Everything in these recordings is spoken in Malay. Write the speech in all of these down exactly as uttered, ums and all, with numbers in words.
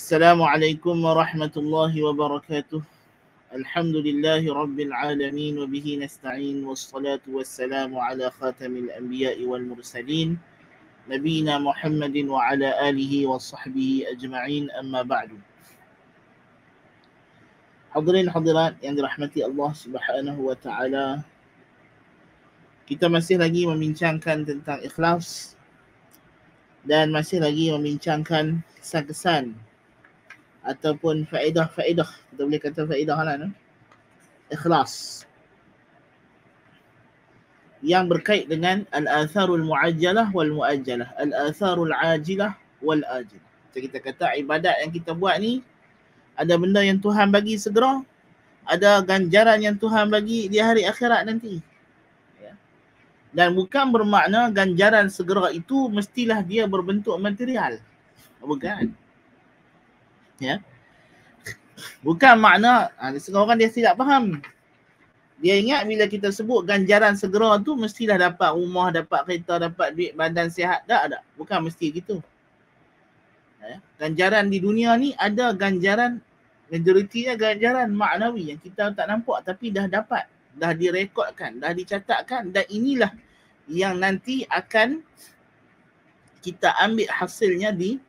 Assalamualaikum warahmatullahi wabarakatuh. Alhamdulillahi rabbil alamin wa bihi nasta'in wassalatu wassalamu ala khatamil anbiya'i wal mursalin nabiyina Muhammadin wa ala alihi wa sahbihi ajma'in, amma ba'du. Hadirin hadirat yang dirahmati Allah Subhanahu wa taala, kita masih lagi membincangkan tentang ikhlas dan masih lagi membincangkan kesan-kesan ataupun faedah-faedah, kita boleh kata faedah lah, no? Ikhlas yang berkait dengan al-atharul muajjalah wal muajjalah, al-atharul ajilah wal ajilah. Jadi kita kata ibadat yang kita buat ni ada benda yang Tuhan bagi segera, ada ganjaran yang Tuhan bagi di hari akhirat nanti. Ya. Dan bukan bermakna ganjaran segera itu mestilah dia berbentuk material. Bukan. Ya. Bukan makna, ha, setengah orang dia tidak faham. Dia ingat bila kita sebut ganjaran segera tu mestilah dapat rumah, dapat kereta, dapat duit, badan sihat. Tak, tak. Bukan mesti gitu. Ya. Ganjaran di dunia ni ada ganjaran, majoritinya ganjaran maknawi yang kita tak nampak tapi dah dapat, dah direkodkan, dah dicatatkan, dan inilah yang nanti akan kita ambil hasilnya di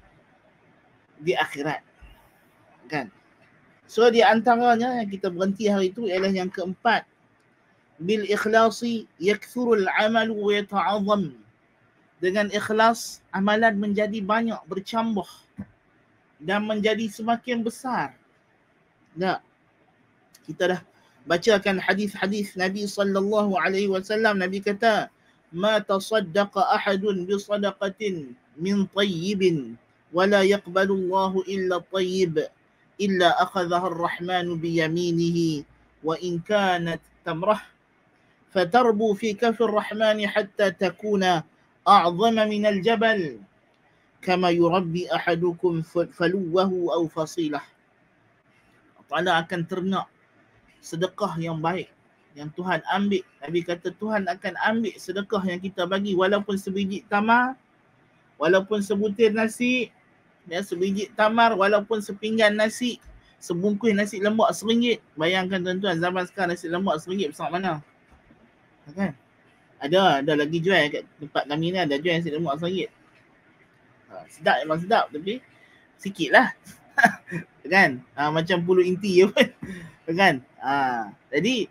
di akhirat. Kan? So di antaranya yang kita berhenti hari itu ialah yang keempat, bil ikhlasi yakthurul amalu wa yata'azzam. Dengan ikhlas amalan menjadi banyak, bercambah dan menjadi semakin besar. Nah, kita dah bacakan hadis-hadis Nabi sallallahu alaihi wasallam. Nabi kata, "Ma tasaddaqa ahadun bi sadaqatin min tayyibin wa la yaqbalu Allahu illa tayyib illa akhadhaha ar-rahmanu bi yaminihi wa in kanat tamrah fatarbu fi kafi ar-rahmani hatta takuna a'zama min al-jabal kama yurabbi ahadukum faluwahu aw fasilah." Allah akan ternak sedekah yang baik yang Tuhan ambil. Nabi kata Tuhan akan ambil sedekah yang kita bagi, walaupun sebiji tamar, walaupun sebutir nasi, ya, sebiji tamar, walaupun sepinggan nasi, sebungkus nasi lemak seringgit. Bayangkan tuan-tuan, zaman sekarang nasi lemak seringgit besar mana? Kan? Ada, ada lagi jual kat tempat kami ni, ada jual nasi lemak seringgit. Ha, sedap memang sedap, tapi sikit lah. Kan? Ha, macam puluh inti je pun. Kan? Ha, jadi,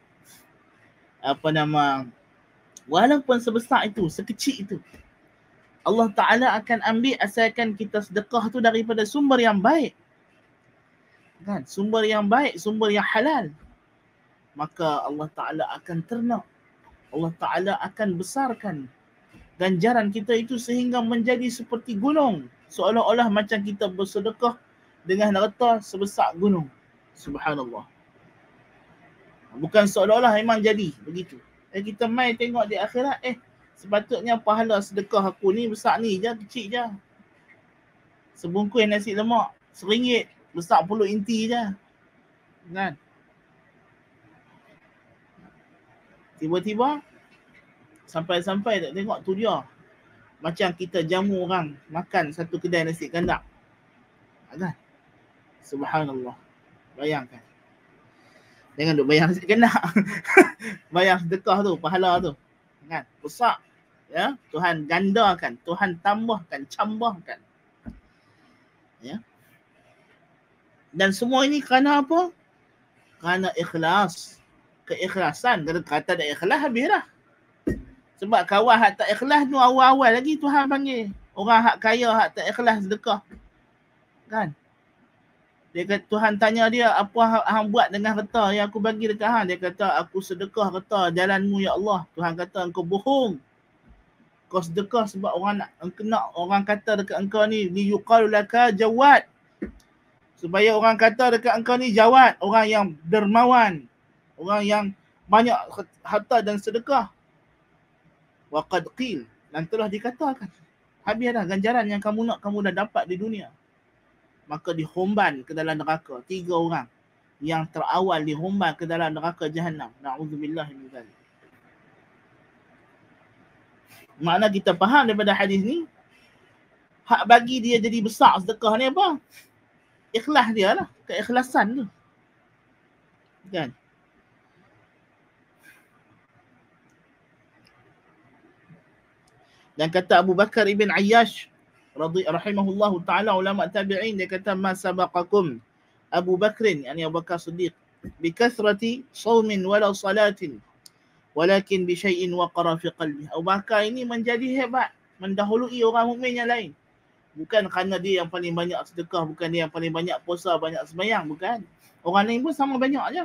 apa nama, walaupun sebesar itu, sekecil itu, Allah Ta'ala akan ambil asalkan kita sedekah tu daripada sumber yang baik. Kan? Sumber yang baik, sumber yang halal. Maka Allah Ta'ala akan ternak. Allah Ta'ala akan besarkan ganjaran kita itu sehingga menjadi seperti gunung. Seolah-olah macam kita bersedekah dengan harta sebesar gunung. Subhanallah. Bukan seolah-olah, memang jadi begitu. Eh, kita mai tengok di akhirat, eh sepatutnya pahala sedekah aku ni besar ni je, kecil je. Sebungkus nasi lemak seringgit, besar puluh inti je. Kan? Tiba-tiba sampai-sampai tak tengok tu dia. Macam kita jamu orang makan satu kedai nasi kandak. Kan? Subhanallah. Bayangkan. Jangan duk bayang nasi kandak. Bayang sedekah tu, pahala tu. Kan? Besar. Ya, Tuhan gandakan, Tuhan tambahkan, cambahkan. Ya. Dan semua ini kerana apa? Kerana ikhlas. Keikhlasan. Kalau kata tak ikhlas, habis dah. Sebab kawan hak tak ikhlas tu awal-awal lagi Tuhan panggil. Orang hak kaya, hak tak ikhlas sedekah. Kan? Dia kata, Tuhan tanya dia, apa hang buat dengan harta yang aku bagi dekat hang? Dia kata, aku sedekah harta jalanmu ya Allah. Tuhan kata, engkau bohong. Kau sedekah sebab orang nak, nak orang kata dekat engkau ni, ni yuqalu laka jawad. Supaya orang kata dekat engkau ni jawad, orang yang dermawan, orang yang banyak harta dan sedekah. Wa qad qil, dan telah dikatakan. Habis dah ganjaran yang kamu nak, kamu dah dapat di dunia. Maka dihomban ke dalam neraka. Tiga orang yang terawal dihomban ke dalam neraka Jahannam. Na'udzubillah min dzalik. Makna kita faham daripada hadis ni, hak bagi dia jadi besar sedekah ni apa? ikhlas dia lah, keikhlasan tu. Kan? Dan kata Abu Bakar ibn Ayyash radhi rahimahullahu taala, ulama tabi'in, dia kata ma sabaqakum Abu Bakrin, yani Abu Bakar Siddiq, bi kathrati shaumin wala salatin walakin bi syai'in waqara fi qalbi. Abu Bakar ini menjadi hebat, mendahului orang mukmin yang lain. Bukan kerana dia yang paling banyak sedekah, bukan dia yang paling banyak puasa, banyak sembahyang, bukan. Orang lain pun sama banyak aja.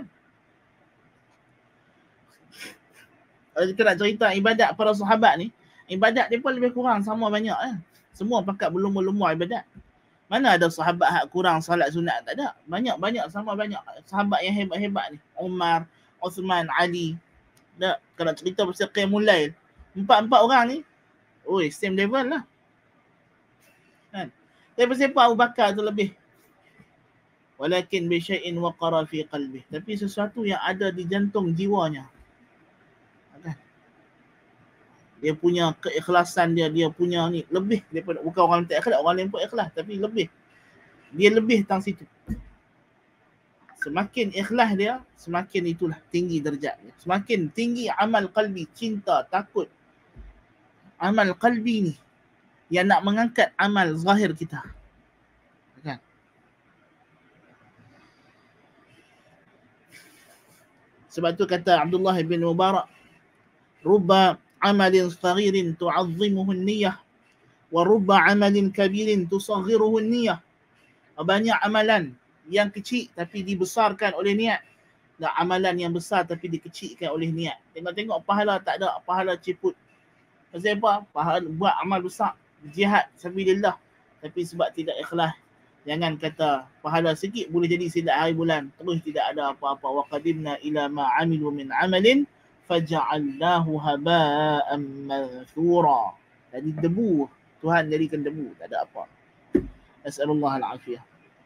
Kalau kita nak cerita ibadat para sahabat ni, ibadat dia pun lebih kurang sama banyak eh. Semua pakat berlumur-lumur ibadat. Mana ada sahabat hak kurang salat sunat? Tak ada. Banyak-banyak sama banyak sahabat yang hebat-hebat ni. Umar, Uthman, Ali. Tak. Kalau cerita pasal Qiyamul Lail, empat-empat orang ni, oi, same level lah. Kan? Tapi pasal apa Abu Bakar tu lebih? Walakin bi syai'in waqara fi qalbi. Tapi sesuatu yang ada di jantung jiwanya. Kan? Dia punya keikhlasan dia, dia punya ni lebih daripada, bukan orang tak ikhlas, orang lain pun ikhlas, tapi lebih. Dia lebih tang situ. Semakin ikhlas dia, semakin itulah tinggi darjat dia. Semakin tinggi amal qalbi, cinta, takut. Amal qalbi ni yang nak mengangkat amal zahir kita. Kan? Sebab tu kata Abdullah bin Mubarak, rubba amalin saghirin tu'azzimuhu an-niyah wa rubba amalin kabirin tusaghiruhu an-niyah. Banyak amalan yang kecil tapi dibesarkan oleh niat, dan amalan yang besar tapi dikecilkan oleh niat. Tengok-tengok pahala tak ada, pahala ciput. Pasal apa? Pahala buat amal besar, jihad sabilillah, tapi sebab tidak ikhlas. Jangan kata pahala sikit boleh jadi silap hari bulan, terus tidak ada apa-apa. Wa qadimna ila ma amilu min amalin faja'alnahu haba'an manthura. Jadi debu, Tuhan jadikan debu, tak ada apa. Nas'alullah al-afiyah.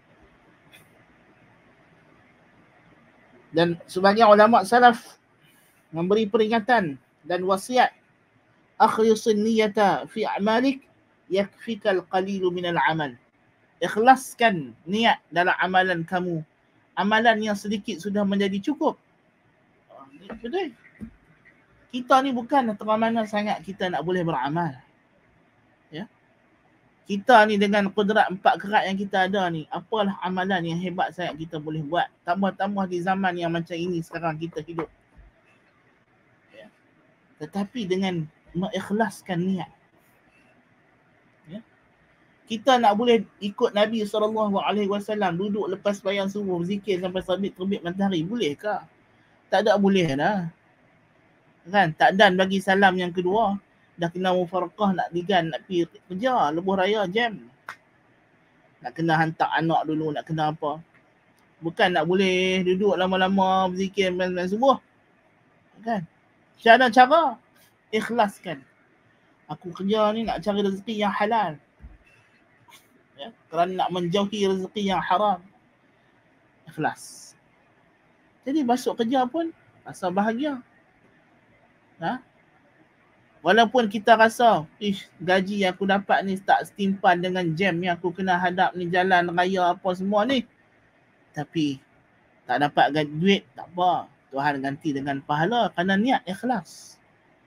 Dan sebagian ulama salaf memberi peringatan dan wasiat, akhlisin niyata fi a'malik yakfikal qalilu minal amal. Ikhlaskan niat dalam amalan kamu, amalan yang sedikit sudah menjadi cukup. Betul. Kita ni bukan terang mana sangat kita nak boleh beramal. Ya. Kita ni dengan kudrat empat kerat yang kita ada ni, apalah amalan yang hebat sangat kita boleh buat. Tambah-tambah di zaman yang macam ini sekarang kita hidup. Ya. Tetapi dengan mengikhlaskan niat. Ya. Kita nak boleh ikut Nabi sallallahu alaihi wasallam, duduk lepas sembahyang subuh, zikir sampai sabit terbit matahari. Bolehkah? Tak ada boleh dah. Kan? Tak dan bagi salam yang kedua. Dah kena mufaraqah, nak digan, nak pergi kerja, lebuh raya, jam. Nak kena hantar anak dulu, nak kena apa. Bukan nak boleh duduk lama-lama berzikir malam subuh. Kan? Cara-cara ikhlaskan. Aku kerja ni nak cari rezeki yang halal. Ya? Kerana nak menjauhi rezeki yang haram. Ikhlas. Jadi masuk kerja pun rasa bahagia. Ha? Walaupun kita rasa, ish, gaji yang aku dapat ni tak setimpan dengan jam yang aku kena hadap ni, jalan raya apa semua ni. Tapi tak dapat duit, tak apa. Tuhan ganti dengan pahala kerana niat ikhlas.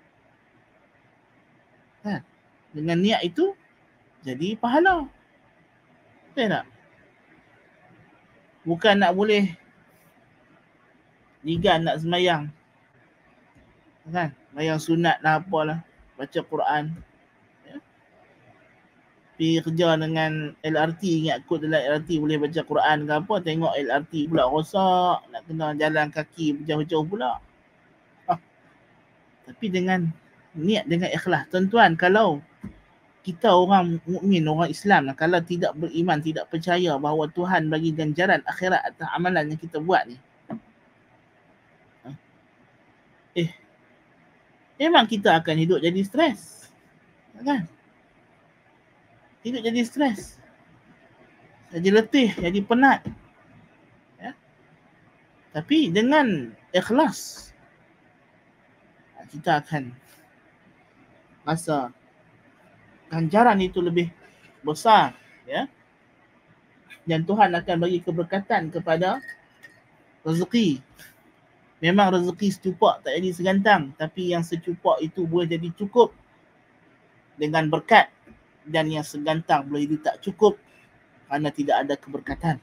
Kan? Dengan niat itu jadi pahala. Betul tak? Bukan nak boleh ligan nak semayang. Kan? Semayang sunat lah apalah. Baca Quran. Ya? Pergi kerja dengan L R T, ingat kod dalam L R T boleh baca Quran ke apa. Tengok L R T pula rosak. Nak kena jalan kaki jauh-jauh pula. Ah. Tapi dengan niat, dengan ikhlas. Tuan-tuan, kalau kita orang mukmin, orang Islam, kalau tidak beriman, tidak percaya bahawa Tuhan bagi ganjaran akhirat atas amalan yang kita buat ni, eh memang kita akan hidup jadi stres. Kan? Hidup jadi stres. Jadi letih, jadi penat. Ya? Tapi dengan ikhlas, kita akan rasa ganjaran itu lebih besar. Ya? dan Tuhan akan bagi keberkatan kepada rezeki. Memang rezeki secupak tak jadi segantang, tapi yang secupak itu boleh jadi cukup dengan berkat, dan yang segantang boleh jadi tak cukup kerana tidak ada keberkatan.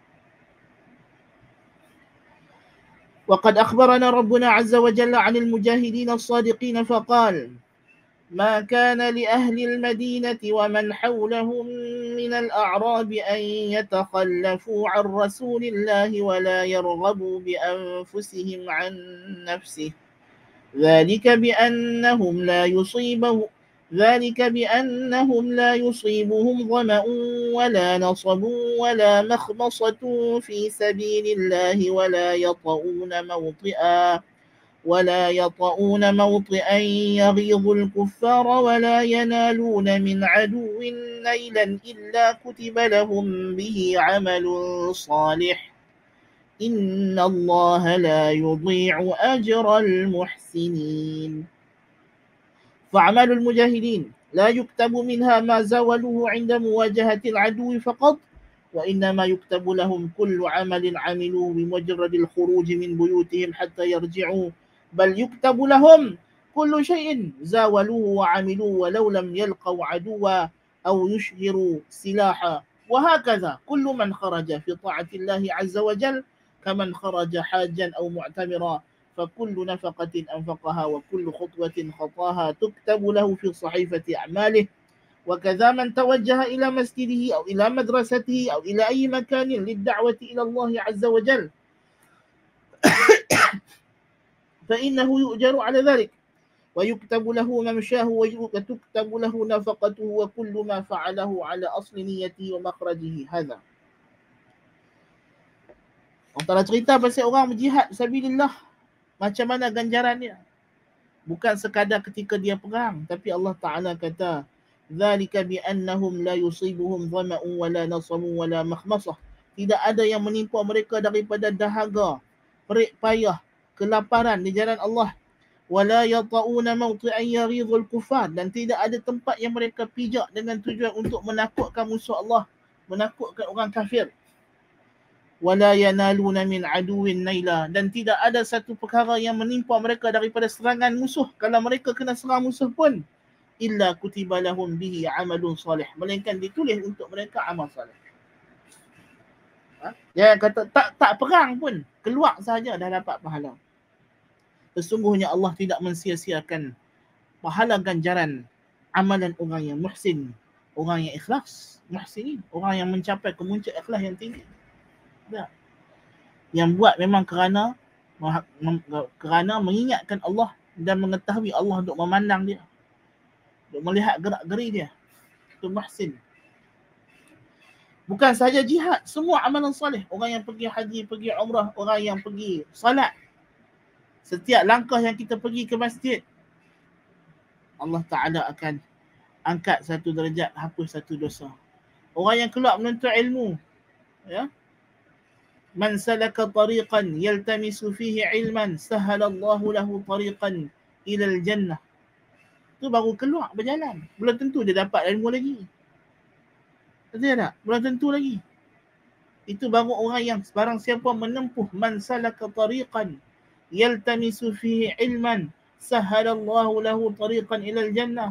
وقد أخبرنا ربنا عز وجل عن المجاهدين الصادقين فقال: ما كان لأهل المدينة ومن حولهم من الأعراب أن يتخلفوا عن رسول الله ولا يرغبوا بأنفسهم عن نفسه ذلك بأنهم لا يصيبه ذلك بأنهم لا يصيبهم ظمأ ولا نصب ولا مخمصة في سبيل الله ولا يطؤون موطئا ولا يطؤون موطئا يغيظ الكفار ولا ينالون من عدو نيلا إلا كتب لهم به عمل صالح إن الله لا يضيع أجر المحسنين. فأعمال المجاهدين لا يكتب منها ما زاولوه عند مواجهة العدو فقط، وإنما يكتب لهم كل عمل عملوه بمجرد الخروج من بيوتهم حتى يرجعوا، بل يكتب لهم كل شيء زاولوه وعملوه ولو لم يلقوا عدوا أو يشهروا سلاحا. وهكذا كل من خرج في طاعة الله عز وجل كمن خرج حاجا أو معتمرا، فكل نفقة أنفقها وكل خطوة خطاها تكتب له في صحيفة أعماله. وكذا من توجه إلى مسجده أو إلى مدرسته أو إلى أي مكان للدعوة إلى الله عز وجل فإنه يؤجر على ذلك ويكتب له ممشاه وتكتب له نفقته وكل ما فعله على أصل نيته ومخرجه. هذا Allah cerita pasal orang berjihad sabilillah, macam mana ganjaran dia. Bukan sekadar ketika dia perang, tapi Allah Ta'ala kata zalika biannahum la yusibuhum dhama'un wala nasabun wala makhmasah. Tidak ada yang menimpa mereka daripada dahaga, perik payah, kelaparan di jalan Allah. Wala yata'una mawti'an yaghidhul kufar, dan tidak ada tempat yang mereka pijak dengan tujuan untuk menakutkan musuh Allah, menakutkan orang kafir. Wala yanaluna min aduwin naila, dan tidak ada satu perkara yang menimpa mereka daripada serangan musuh. Kalau mereka kena serang musuh pun, illa kutiba lahum bihi amalun salih, melainkan ditulis untuk mereka amal salih. Ha? Dia kata tak tak perang pun, keluar sahaja dah dapat pahala. Sesungguhnya Allah tidak mensia-siakan pahala ganjaran amalan orang yang muhsin, orang yang ikhlas, muhsinin, orang yang mencapai kemuncak ikhlas yang tinggi. Tak. Yang buat memang kerana kerana mengingatkan Allah dan mengetahui Allah untuk memandang dia, untuk melihat gerak-geri dia. Itu muhsin. Bukan sahaja jihad, semua amalan salih. Orang yang pergi haji, pergi umrah, orang yang pergi salat, setiap langkah yang kita pergi ke masjid, Allah Ta'ala akan angkat satu darjat, hapus satu dosa. Orang yang keluar menuntut ilmu, ya, man salaka tariqan yaltamisu fihi ilman sahalallahu lahu tariqan ilal jannah. Tu baru keluar berjalan, belum tentu dia dapat ilmu lagi. Betul tak? Belum tentu lagi. Itu baru orang yang sebarang siapa menempuh man salaka tariqan yaltamisu fihi ilman sahalallahu lahu tariqan ilal jannah.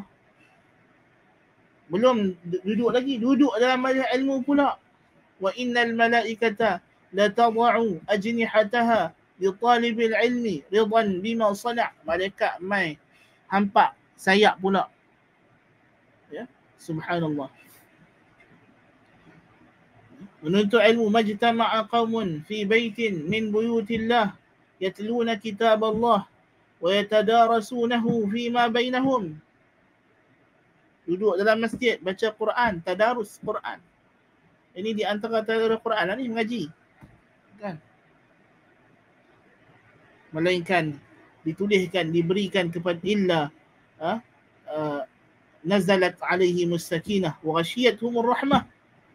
Belum duduk lagi, duduk dalam majlis ilmu pula. Wa innal malaikata la tad'u ajnihataha li talibil ilmi ridan bima sana'. Malaikat mai hampak sayap pula. Ya, subhanallah. Menuntut ilmu, majtama'a qaumun fi baitin min buyutillah yatluna kitab Allah wa yatadarasunahu fima bainahum. Duduk dalam masjid baca Quran, tadarus Quran. Ini di antara tadarus Quran lah ni, mengaji. Kan? Melainkan dituliskan, diberikan kepada illa ha, uh, nazalat alaihimus sakinah wa ghashiyatuhumur rahmah.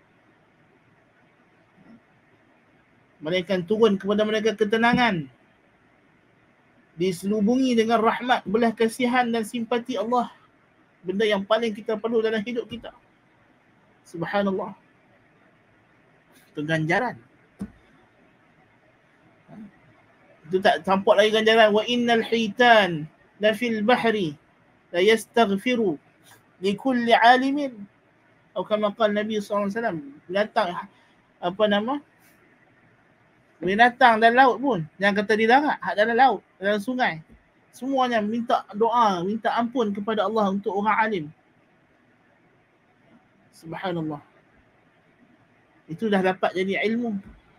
Melainkan turun kepada mereka ketenangan, diselubungi dengan rahmat, belas kasihan dan simpati Allah. Benda yang paling kita perlu dalam hidup kita. Subhanallah. Itu ganjaran. Itu tak tampak lagi ganjaran. Wa innal hitan la fil bahri la yastaghfiru li kulli alimin. Atau kama qala Nabi sallallahu alaihi wasallam, binatang apa nama? Binatang dalam laut pun, yang kata di darat, hak dalam laut, dalam sungai, semuanya minta doa, minta ampun kepada Allah untuk orang alim. Subhanallah. Itu dah dapat jadi ilmu.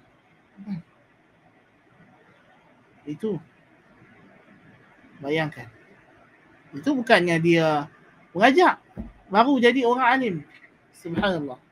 Itu. Bayangkan. Itu bukannya dia mengajak, baru jadi orang alim. Subhanallah.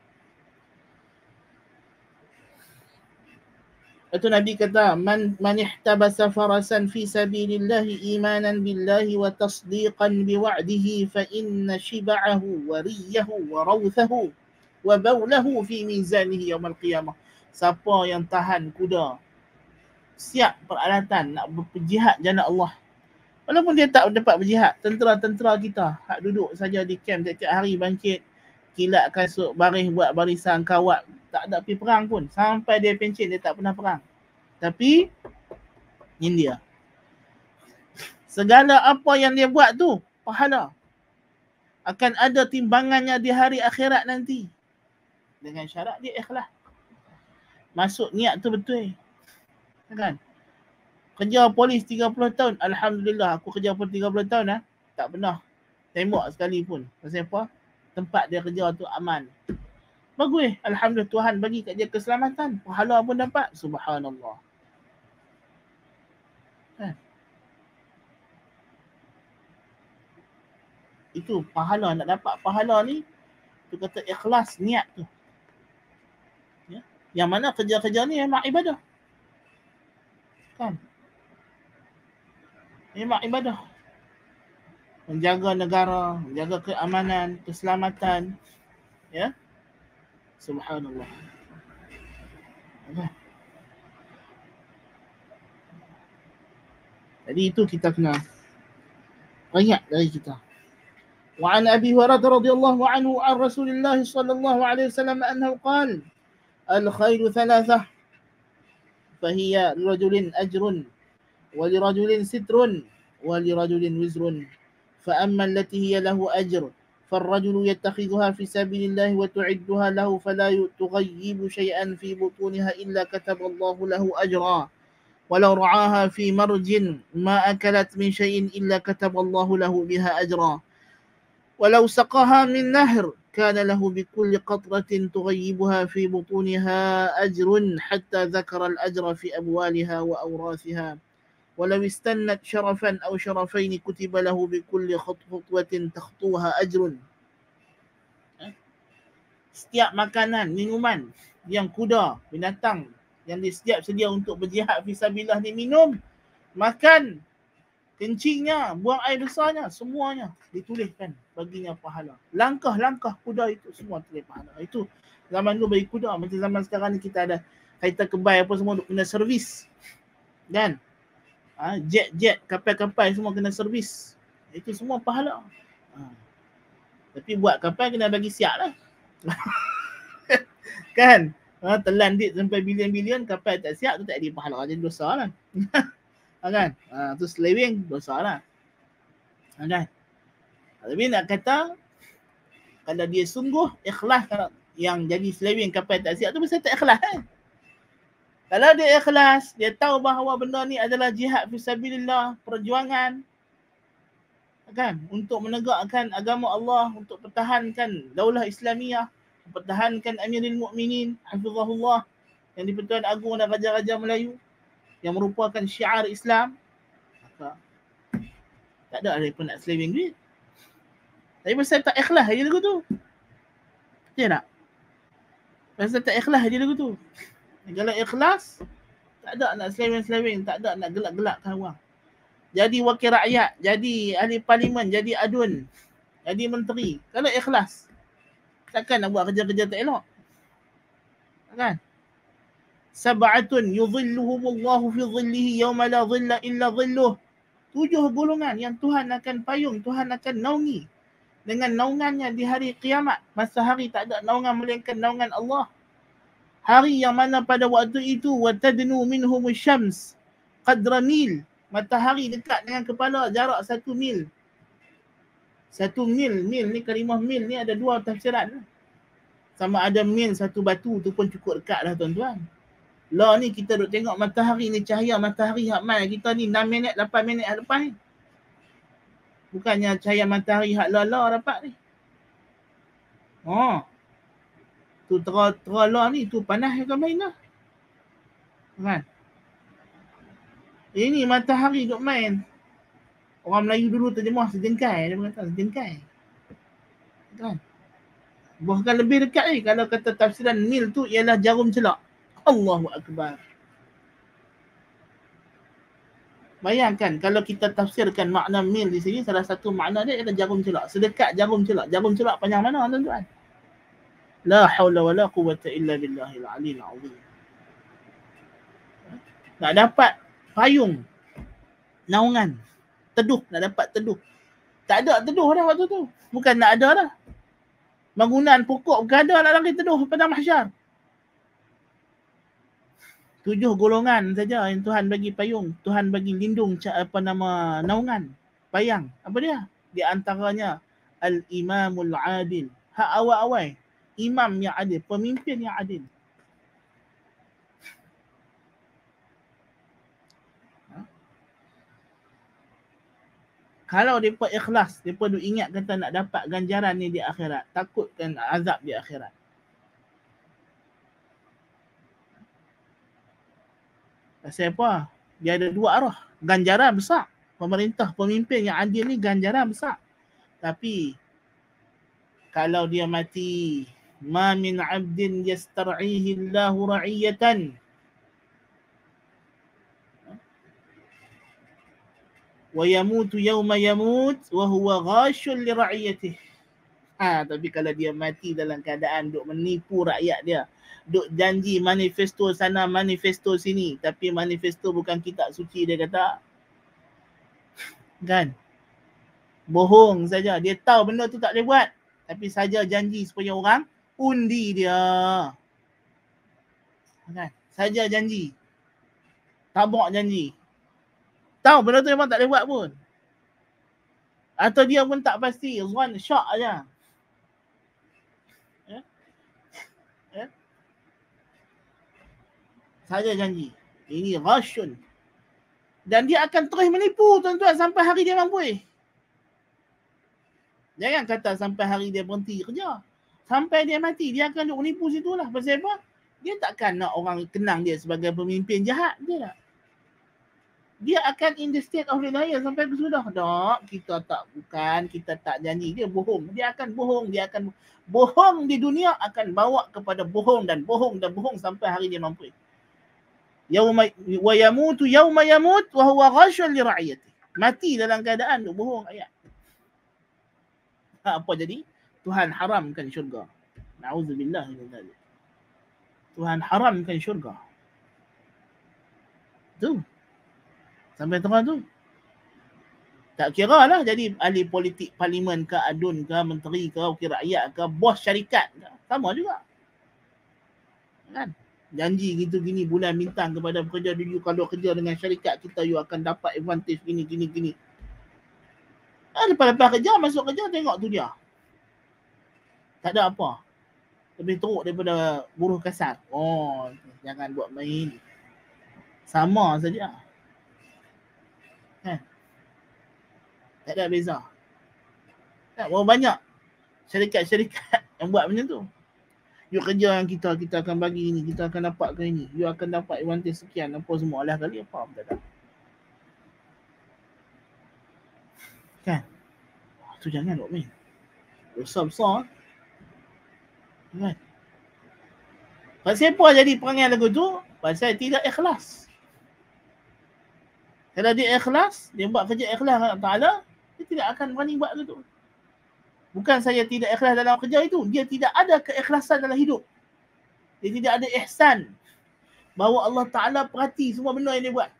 Itu Nabi kata, man man ihtabasa farasan fi sabilillah imanan billahi wa tasdiqan biwa'dihi fa inna shiba'ahu wa riyahu wa rawthahu wa bawlahu fi mizanihi yaumil qiyamah. Siapa yang tahan kuda, siap peralatan nak berjihad jana Allah, walaupun dia tak dapat berjihad, tentera-tentera kita hak duduk saja di camp tiap-tiap hari bangkit, kilat kasut, baris buat barisan kawat, tak ada pergi perang pun. Sampai dia pencen, dia tak pernah perang. Tapi ini dia. Segala apa yang dia buat tu, pahala. Akan ada timbangannya di hari akhirat nanti. Dengan syarat dia ikhlas. Masuk niat tu betul. Kan? Kerja polis tiga puluh tahun. Alhamdulillah, aku kerja polis tiga puluh tahun. Eh? Tak pernah tembak sekali pun. Pasal apa? Tempat dia kerja tu aman. Bagus. Alhamdulillah, Tuhan bagi kat dia keselamatan. Pahala pun dapat. Subhanallah. Kan? Itu pahala. Nak dapat pahala ni, tu kata ikhlas niat tu. Ya? Yang mana kerja-kerja ni memang ibadah. Kan? Memang ibadah. Menjaga negara, menjaga keamanan, keselamatan. Ya? Subhanallah. Okay. Jadi itu kita kena banyak dari kita. Wa an Abi Hurairah radhiyallahu anhu an Rasulillah sallallahu alaihi wasallam annahu qala al-khairu thalathah fahiya lirajulin ajrun wa lirajulin sitrun wa lirajulin wizrun fa amma allati hiya lahu ajr فالرجل يتخذها في سبيل الله وتعدها له فلا تغيب شيئا في بطونها إلا كتب الله له أجرا ولو رعاها في مرج ما أكلت من شيء إلا كتب الله له بها أجرا ولو سقاها من نهر كان له بكل قطرة تغيبها في بطونها أجر حتى ذكر الأجر في أبوالها وأوراثها ولو استنت شرفا أو شرفين كتب له بكل خطوة تخطوها أجر. Setiap makanan, minuman yang kuda, binatang yang disediap sedia untuk berjihad fisabilillah ni minum, makan, kencingnya, buang air besarnya, semuanya dituliskan baginya pahala. Langkah-langkah kuda itu semua tulis pahala. Itu zaman dulu bagi kuda. Macam zaman sekarang ni kita ada kereta kebai apa semua kena servis. Kan? Ha, jet-jet, kapal-kapal semua kena servis. Itu semua pahala. Ha. Tapi buat kapal kena bagi siap lah. Kan? Ha, telan dit sampai bilion-bilion, kapal tak siap tu tak ada pahala. Jadi dosa lah. Ha, kan? Ha, tu selewing, dosa lah. Ha, kan? Tapi nak kata, kalau dia sungguh ikhlas, kalau yang jadi selewing kapal tak siap tu mesti tak ikhlas kan? Kalau dia ikhlas, dia tahu bahawa benda ni adalah jihad fisabilillah, perjuangan kan, untuk menegakkan agama Allah, untuk pertahankan daulah Islamiyah, pertahankan Amirul Mukminin hafizahullah yang di-Pertuan Agong dan Raja-Raja Melayu yang merupakan syiar Islam, maka tak ada ada pun nak selewing duit. Tapi pasal tak ikhlas aja lagu tu. Betul tak? Pasal tak ikhlas aja lagu tu. Kalau ikhlas, tak ada nak selewing-selewing, tak ada nak gelak-gelakkan orang. Jadi wakil rakyat, jadi ahli parlimen, jadi adun, jadi menteri. Kalau ikhlas, takkan nak buat kerja-kerja tak elok. Kan? Sab'atun yudhilluhumullahu fi dhillihi yawma la dhilla illa dhilluh. Tujuh golongan yang Tuhan akan payung, Tuhan akan naungi dengan naungannya di hari kiamat. Masa hari tak ada naungan melainkan naungan Allah. Hari yang mana pada waktu itu watadnu minhum syams qadra mil. Matahari dekat dengan kepala jarak satu mil. Satu mil, mil ni kalimah mil ni ada dua tafsiran. Sama ada mil satu batu tu pun cukup dekat dah tuan-tuan. Lah ni kita duk tengok matahari ni, cahaya matahari hak mai kita ni enam minit, lapan minit hak lepas ni. Bukannya cahaya matahari hak lala dapat ni. Oh. Tu tera-tera lah ni, tu panas yang main lah. Kan? Ini matahari duk main. Orang Melayu dulu terjemah sejengkai. Dia kata sejengkai. Kan? Bahkan lebih dekat ni. Kalau kata tafsiran mil tu ialah jarum celak. Allahu Akbar. Bayangkan kalau kita tafsirkan makna mil di sini, salah satu makna dia ialah jarum celak. Sedekat jarum celak. Jarum celak panjang mana tuan-tuan? La haula wa la quwwata illa billahil aliyil azim. Nak dapat payung, naungan, teduh, nak dapat teduh. Tak ada teduh dah waktu tu. Bukan nak ada dah. Bangunan pokok bukan ada nak lari teduh pada mahsyar. Tujuh golongan saja yang Tuhan bagi payung, Tuhan bagi lindung, apa nama, naungan, payang. Apa dia? Di antaranya al-imamul adil. Hak awal-awal, imam yang adil, pemimpin yang adil. Kalau mereka ikhlas, mereka duk ingat kata nak dapat ganjaran ni di akhirat, takutkan azab di akhirat. Pasal apa? Dia ada dua arah. Ganjaran besar. Pemerintah, pemimpin yang adil ni ganjaran besar. Tapi kalau dia mati, ma min abdin yastar'ihi Allahu ra'iyatan wa yamutu yawma yamut wa huwa ghashun li ra'iyatihi. Ha, tapi kalau dia mati dalam keadaan duk menipu rakyat dia, duk janji manifesto sana, manifesto sini, tapi manifesto bukan kitab suci, dia kata. Kan? Bohong saja. Dia tahu benda tu tak boleh buat, tapi saja janji supaya orang undi dia. Kan? Saja janji. Tabak janji. Tahu benda tu memang tak boleh buat pun. Atau dia pun tak pasti. Zwan syak aja. Ya? Ya? Saja janji. Ini rasyun. Dan dia akan terus menipu tuan-tuan sampai hari dia mampu. Jangan kata sampai hari dia berhenti kerja. Sampai dia mati, dia akan duk menipu situ lah. Pasal apa? Dia takkan nak orang kenang dia sebagai pemimpin jahat. Dia tak. Dia akan in the state of denial sampai kesudah. Tak, kita tak, bukan, kita tak janji. Dia bohong. Dia akan bohong. Dia akan bohong di dunia, akan bawa kepada bohong dan bohong dan bohong sampai hari dia mampu. Yauma wa yamutu yauma yamut wa huwa ghashun li ra'iyati. Mati dalam keadaan duk bohong ayat. Ha, apa jadi? Tuhan haramkan syurga. Na'udzubillah min dzalik. Tuhan haramkan syurga. Tu. Sampai tengah tu. Tak kira lah jadi ahli politik parlimen ke, adun ke, menteri ke, wakil rakyat ke, bos syarikat ke. Sama juga. Kan? Janji gitu gini bulan bintang kepada pekerja dulu, kalau kerja dengan syarikat kita, you akan dapat advantage gini, gini, gini. Ah, lepas-lepas kerja, masuk kerja, tengok tu dia. Tak ada apa. Lebih teruk daripada buruh kasar. Oh, jangan buat main. Sama saja. Kan? Tak ada beza. Kan? Berapa banyak syarikat-syarikat yang buat macam tu. You kerja yang kita, kita akan bagi ini, kita akan dapatkan ini. You akan dapat advantage sekian, apa semua. Alah kali apa pun tak ada. Kan? Tu jangan buat main. Dosa besar. Kan? Pasal apa jadi perangai lagu tu? Pasal tidak ikhlas. Kalau dia ikhlas, dia buat kerja ikhlas Allah Ta'ala, dia tidak akan berani buat itu. Bukan saya tidak ikhlas dalam kerja itu, dia tidak ada keikhlasan dalam hidup. Dia tidak ada ihsan. Bahawa Allah Ta'ala perhati semua benda yang dia buat.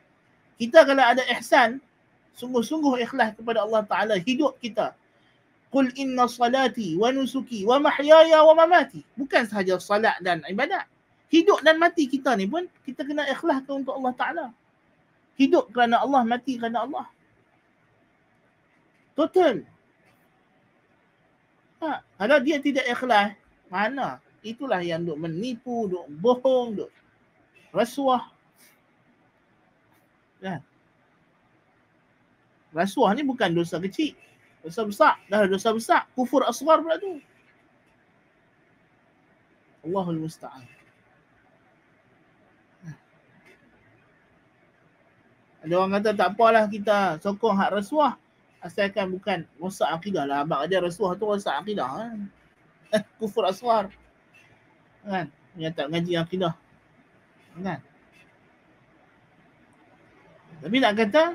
Kita kalau ada ihsan, sungguh-sungguh ikhlas kepada Allah Ta'ala, hidup kita Qul inna salati wa nusuki wa mahyaya wa mamati. Bukan sahaja salat dan ibadat. Hidup dan mati kita ni pun kita kena ikhlaskan untuk Allah Ta'ala. Hidup kerana Allah, mati kerana Allah. Total. Ha, kalau dia tidak ikhlas, mana? Itulah yang duk menipu, duk bohong, duk rasuah. Kan? Rasuah ni bukan dosa kecil. Dosa besar. Dah dosa besar. Kufur asghar pula tu. Allahul musta'an. Ada orang kata tak apalah kita sokong hak rasuah. Asalkan bukan rosak akidah lah. Abang ada rasuah tu rosak akidah. Kan? Kufur asghar. Kan? Yang tak ngaji akidah. Kan? Tapi nak kata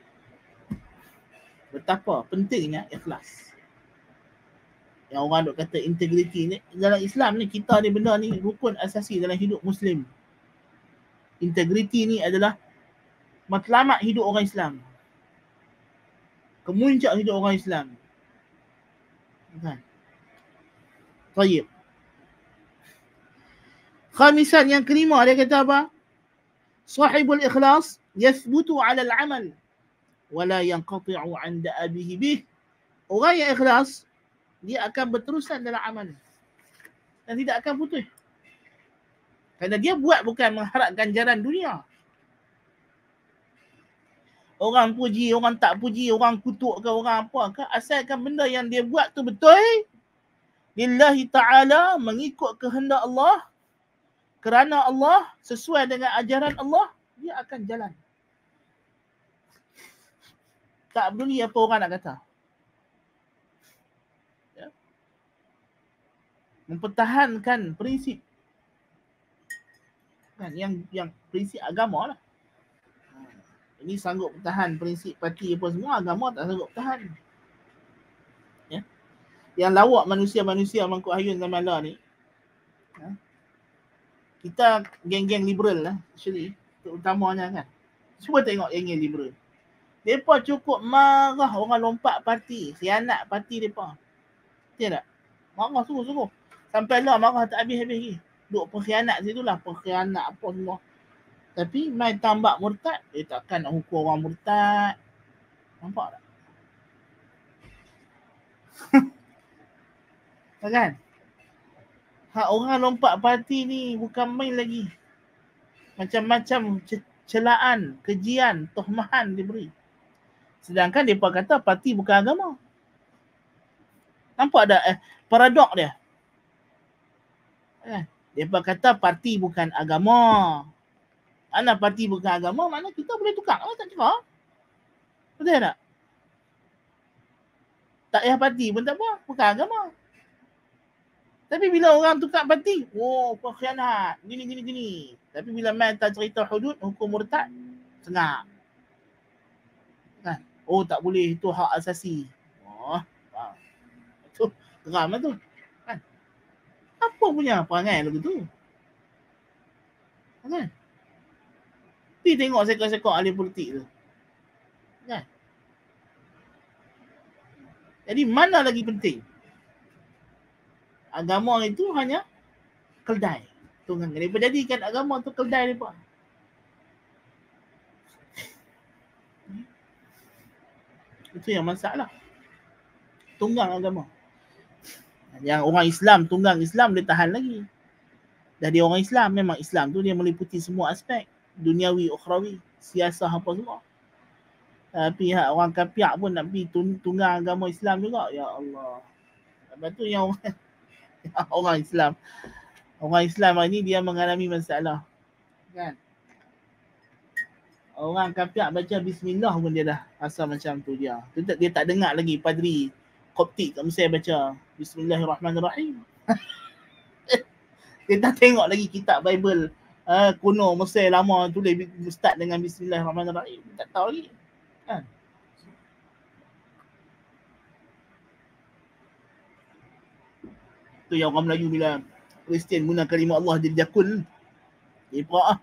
betapa pentingnya ikhlas. Yang orang duk kata integriti ni, dalam Islam ni kita ni benda ni rukun asasi dalam hidup Muslim. Integriti ni adalah matlamat hidup orang Islam. Kemuncak hidup orang Islam. Kan? Baik. Khamisan yang kelima dia kata apa? Sahibul ikhlas yathbutu 'ala al-'amal wa la yanqati'u 'an da'abihi bih. Orang yang ikhlas dia akan berterusan dalam amal dan tidak akan putus. Kerana dia buat bukan mengharap ganjaran dunia. Orang puji, orang tak puji, orang kutuk ke, orang apa ke, asalkan benda yang dia buat tu betul, lillahi ta'ala, mengikut kehendak Allah, kerana Allah, sesuai dengan ajaran Allah, dia akan jalan. Tak peduli apa orang nak kata. Ya. Mempertahankan prinsip. Kan, yang yang prinsip agama lah. Ini sanggup bertahan prinsip parti apa semua, agama tak sanggup bertahan. Ya. Yang lawak manusia-manusia mangkuk hayun zaman lah ni. Ya. Kita geng-geng liberal lah, actually, terutamanya kan. Cuba tengok geng-geng liberal. Mereka cukup marah orang lompat parti, khianat parti mereka. Betul tak? Marah sungguh-sungguh. Sampai lah marah tak habis-habis lagi. Duk pengkhianat situ lah, pengkhianat apa semua. Tapi main tambak murtad, dia takkan nak hukum orang murtad. Nampak tak? Kan? Hak orang lompat parti ni bukan main lagi. Macam-macam celaan, kejian, tohmahan diberi. Sedangkan mereka kata parti bukan agama. Nampak tak eh, paradok dia? Eh, mereka kata parti bukan agama. Mana parti bukan agama, mana kita boleh tukar. Oh, tak cakap. Betul tak? Tak payah parti pun tak apa. Bukan agama. Tapi bila orang tukar parti, oh, pengkhianat. Gini, gini, gini. Tapi bila main tak cerita hudud, hukum murtad, sengak. Kan? Oh, tak boleh. Itu hak asasi. Oh, wow. Itu geram lah tu. Kan? Apa punya perangai lagu tu? Kan? Pergi tengok sekor-sekor ahli politik tu. Kan? Jadi mana lagi penting? Agama itu hanya keldai. Tunggang. Mereka jadikan agama tu keldai mereka. Itu yang masalah. Tunggang agama. Yang orang Islam, tunggang Islam dia tahan lagi. Jadi orang Islam, memang Islam tu dia meliputi semua aspek. Duniawi, ukhrawi, siasah apa semua. Tapi uh, orang kapiak pun nak pergi tunggang agama Islam juga. Ya Allah. Lepas tu yang orang, orang Islam. Orang Islam ni dia mengalami masalah. Kan? Orang kapiak baca bismillah pun dia dah rasa macam tu dia. Dia, dia tak dengar lagi padri Koptik kat Mesir baca Bismillahirrahmanirrahim. Dia tak tengok lagi kitab Bible. Uh, kuno Mesir lama tulis start dengan Bismillahirrahmanirrahim. Tak tahu lagi. Kan? Tu yang orang Melayu bila Kristian guna kalimah Allah jadi jakun. Dia perak ah.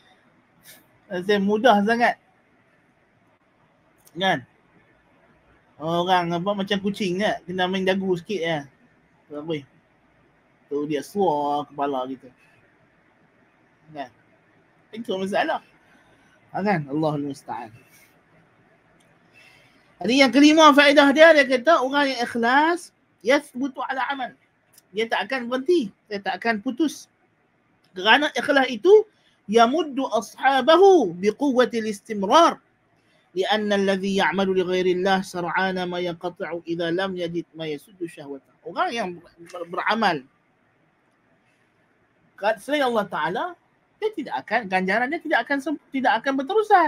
Eh. Saya mudah sangat. Kan? Orang apa macam kucing kan, kena main dagu sikit ya. Apa? Tu dia suar kepala gitu. Kan? Itu masalah. Ha, kan? Allahul musta'an. Jadi yang kelima faedah dia, dia kata orang yang ikhlas yathbutu ala amal. Dia tak akan berhenti, dia tak akan putus. Kerana ikhlas itu yamuddu ashabahu biquwwatil istimrar. لأن الذي يعمل لغير الله سرعان ما ينقطع إذا لم يجد ما يسد شهوته. Orang yang beramal selain Allah Taala, dia tidak akan, ganjaran dia tidak akan tidak akan berterusan.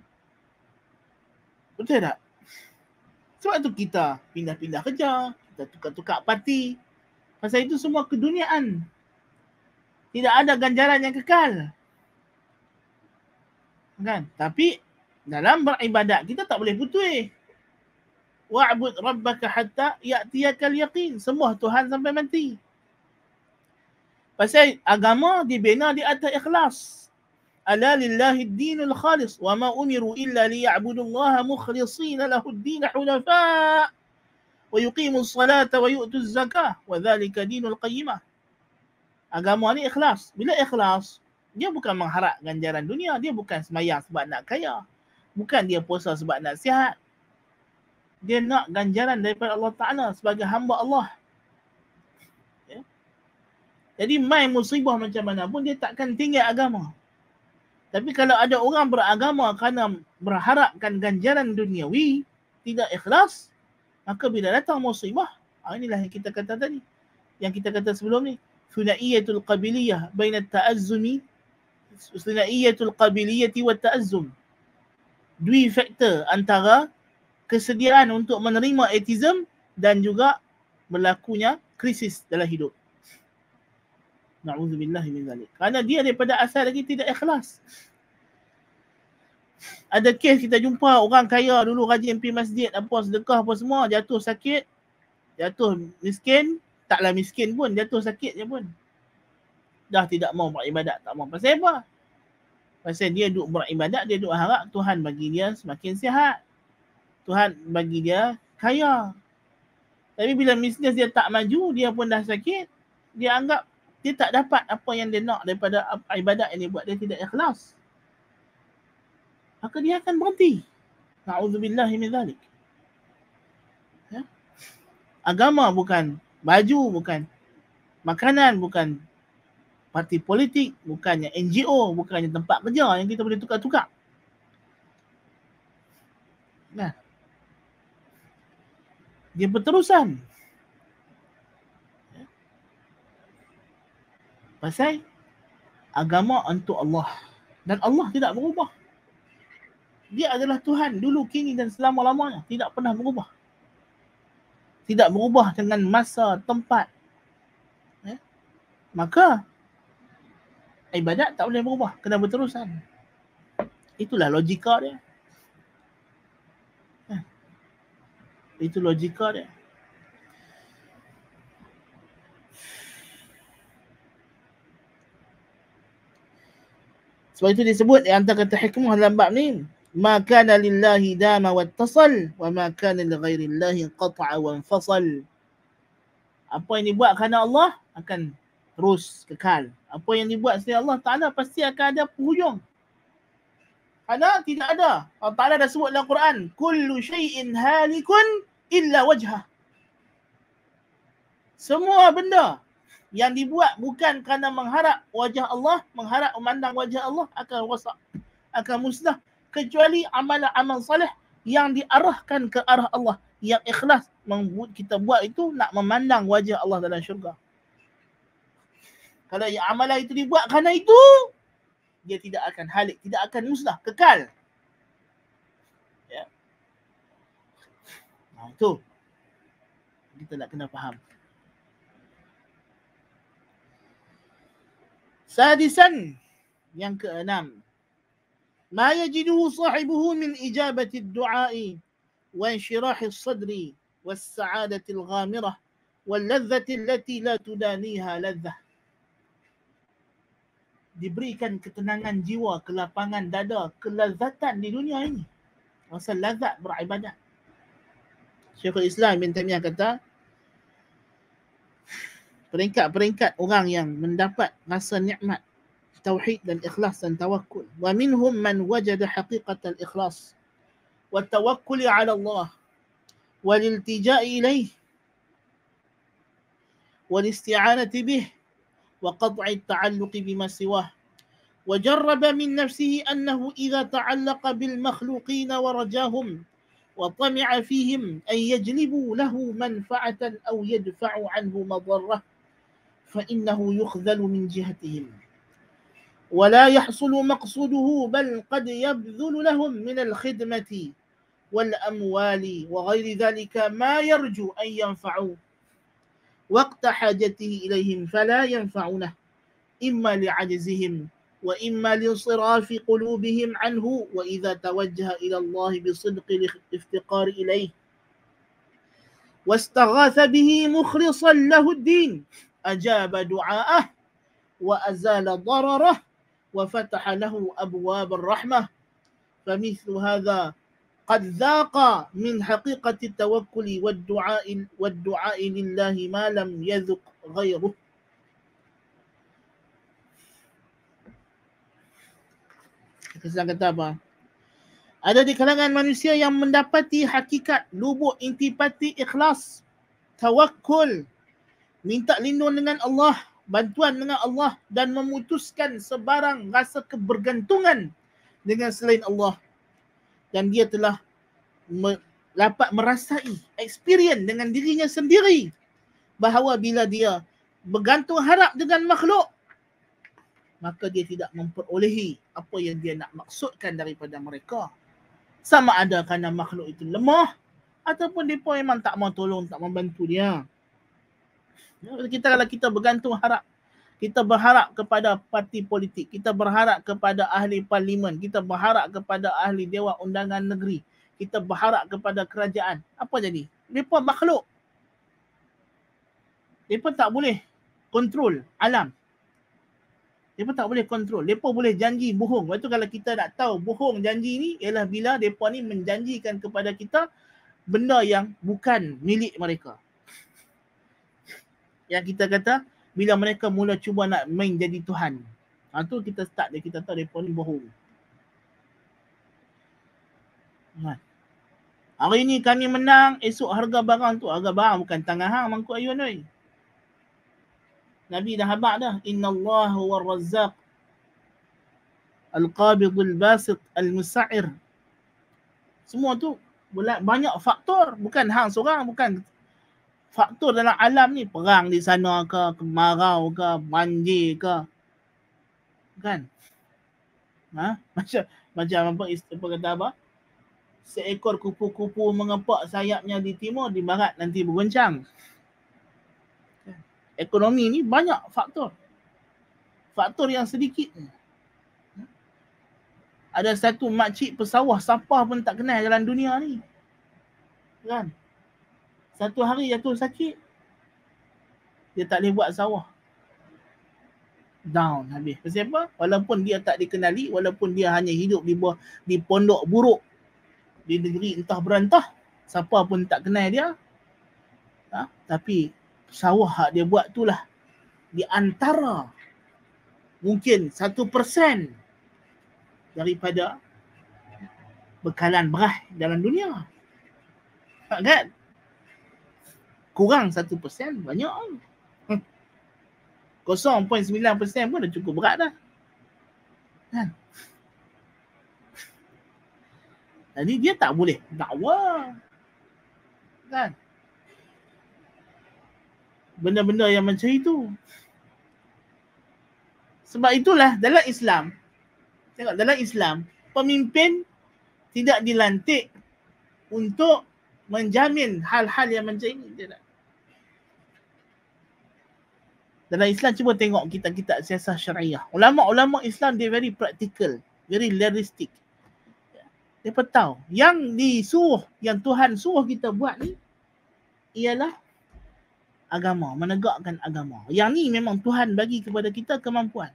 Betul tak? Sebab tu kita pindah-pindah kerja, kita tukar-tukar parti. Pasal itu semua keduniaan. Tidak ada ganjaran yang kekal. Kan? Tapi dalam beribadat kita tak boleh putus. Wa'bud rabbaka hatta ya'tiyakal yaqin. Sembah Tuhan sampai mati. Pasal agama dibina di atas ikhlas. Ala lillahi ad-dinul khalis wa ma umiru illa liya'budullaha mukhlishina lahu ad-din hunafa wa yuqimus salata wa yu'tuz zakah wa dhalika dinul qayyimah. Agama ni ikhlas. Bila ikhlas, dia bukan mengharap ganjaran dunia, dia bukan sembahyang sebab nak kaya. Bukan dia puasa sebab nak sihat. Dia nak ganjaran daripada Allah Ta'ala sebagai hamba Allah. Ya? Jadi main musibah macam mana pun dia takkan tinggal agama. Tapi kalau ada orang beragama kerana berharapkan ganjaran duniawi, tidak ikhlas, maka bila datang musibah, inilah yang kita kata tadi. Yang kita kata sebelum ni. Thunaiyatul qabiliyah baina ta'azzumi. Thunaiyatul qabiliyati wa ta'azzum. Dua faktor antara kesediaan untuk menerima ateism dan juga berlakunya krisis dalam hidup. Na'udzubillah min zalik. Kerana dia daripada asal lagi tidak ikhlas. Ada kes kita jumpa orang kaya dulu rajin pergi masjid, apa sedekah apa semua, jatuh sakit, jatuh miskin, taklah miskin pun, jatuh sakit je pun. Dah tidak mau beribadat, tak mau. Pasal apa? Pasal dia duk beribadat, dia duk harap Tuhan bagi dia semakin sihat. Tuhan bagi dia kaya. Tapi bila bisnes dia tak maju, dia pun dah sakit, dia anggap dia tak dapat apa yang dia nak daripada ibadat yang dia buat, dia tidak ikhlas. Maka dia akan berhenti. Na'udzubillah min zalik. Ya? Agama bukan baju, bukan makanan, bukan parti politik, bukannya N G O, bukannya tempat kerja yang kita boleh tukar-tukar. Nah, dia berterusan. Pasal agama untuk Allah. Dan Allah tidak berubah. Dia adalah Tuhan dulu, kini dan selama-lamanya. Tidak pernah berubah. Tidak berubah dengan masa, tempat. Ya? Maka ibadat tak boleh berubah, kena berterusan. Itulah logika dia. Ya. Itu logika dia. Sebab itu disebut di antara kata hikmah dalam bab ni, ma kana lillahi dama wattasal wa ma kana li ghairillahi qata'a wa infasal. Apa yang dibuat kerana Allah akan terus kekal. Apa yang dibuat selain Allah Ta'ala pasti akan ada penghujung. Kerana tidak ada. Allah Ta'ala dah sebut dalam Quran, kullu syai'in halikun illa wajhah. Semua benda yang dibuat bukan kerana mengharap wajah Allah, mengharap memandang wajah Allah, akan rosak, akan musnah, kecuali amalan-amal salih yang diarahkan ke arah Allah, yang ikhlas membuat kita buat itu nak memandang wajah Allah dalam syurga. Kalau yang amalan itu dibuat kerana itu, dia tidak akan halik, tidak akan musnah, kekal. Ya. Nah, itu kita nak kena faham. Sadisan, yang keenam, ma yajiduhu sahibuhu min ijabati ad-du'a'i wa inshirahi as-sadri was-sa'adati al-ghamirah wal-ladhati allati la tudaniha ladhah. Diberikan ketenangan jiwa, kelapangan dada, kelazatan di dunia ini. Rasa lazat beribadat. Syekhul Islam Ibn Taimiyah kata, peringkat-peringkat orang yang mendapat rasa nikmat tauhid dan ikhlas dan tawakkul. Wa minhum man wajada haqiqatal ikhlas wa tawakkul ala Allah wal iltija'i ilayh wal isti'anati bih wa qat'i at-ta'alluq bima siwah. وجرب من نفسه أنه إذا تعلق بالمخلوقين ورجاهم وطمع فيهم أن يجلبوا له منفعة أو يدفع عنه مضرة فإنه يخذل من جهتهم ولا يحصل مقصوده بل قد يبذل لهم من الخدمة والأموال وغير ذلك ما يرجو أن ينفعوا وقت حاجته إليهم فلا ينفعونه إما لعجزهم وإما لانصراف قلوبهم عنه وإذا توجه إلى الله بصدق الافتقار إليه واستغاث به مخلصا له الدين أجاب دعاءه وأزال ضرره وفتح له أبواب الرحمة فمثل هذا قد ذاق من حقيقة التوكل والدعاء والدعاء لله ما لم يذق غيره. Islam kata apa? Ada di kalangan manusia yang mendapati hakikat lubuk intipati ikhlas, tawakkul, minta lindung dengan Allah, bantuan dengan Allah dan memutuskan sebarang rasa kebergantungan dengan selain Allah. Dan dia telah me, dapat merasai, experience dengan dirinya sendiri bahawa bila dia bergantung harap dengan makhluk, maka dia tidak memperolehi apa yang dia nak maksudkan daripada mereka. Sama ada kerana makhluk itu lemah ataupun mereka memang tak mau tolong, tak membantu dia. Kita kalau kita bergantung harap, kita berharap kepada parti politik, kita berharap kepada ahli parlimen, kita berharap kepada ahli Dewan Undangan Negeri, kita berharap kepada kerajaan. Apa jadi? Mereka makhluk. Mereka tak boleh kontrol alam. Mereka tak boleh kontrol. Mereka boleh janji bohong. Lepas tu kalau kita nak tahu bohong janji ni ialah bila mereka ni menjanjikan kepada kita benda yang bukan milik mereka. Yang kita kata bila mereka mula cuba nak main jadi Tuhan. Ha, tu kita start dia, kita tahu mereka ni bohong. Ha. Hari ni kami menang, esok harga barang tu. Harga barang bukan tangan hang mangkuk ayun oi. Nabi dah habaq dah. Inna Allah huwa razzaq al-qabidul basit al-musa'ir. Semua tu banyak faktor. Bukan hang seorang, bukan faktor dalam alam ni. Perang di sana ke, kemarau ke, banjir ke. Kan? Ha? Macam macam apa istilah kata apa? Seekor kupu-kupu mengepak sayapnya di timur, di barat nanti bergoncang. Ekonomi ni banyak faktor. Faktor yang sedikit. Ada satu makcik pesawah sapah pun tak kenal jalan dunia ni. Kan? Satu hari jatuh sakit, dia tak boleh buat sawah. Down habis. Pasal apa? Walaupun dia tak dikenali, walaupun dia hanya hidup di bawah, di pondok buruk, di negeri entah berantah, siapa pun tak kenal dia. Ha? Tapi sawah dia buat tu lah di antara mungkin satu persen daripada bekalan beras dalam dunia. Kan? Kurang satu persen banyak. kosong perpuluhan sembilan persen pun dah cukup berat dah. Kan? Jadi dia tak boleh dakwa. Kan? Benda-benda yang macam itu. Sebab itulah dalam Islam, tengok dalam Islam, pemimpin tidak dilantik untuk menjamin hal-hal yang macam ini. Tidak. Dalam Islam cuba tengok kitab-kitab siasat syariah. Ulama-ulama Islam dia very practical, very realistic. Dia tahu yang disuruh, yang Tuhan suruh kita buat ni ialah agama, menegakkan agama. Yang ni memang Tuhan bagi kepada kita kemampuan.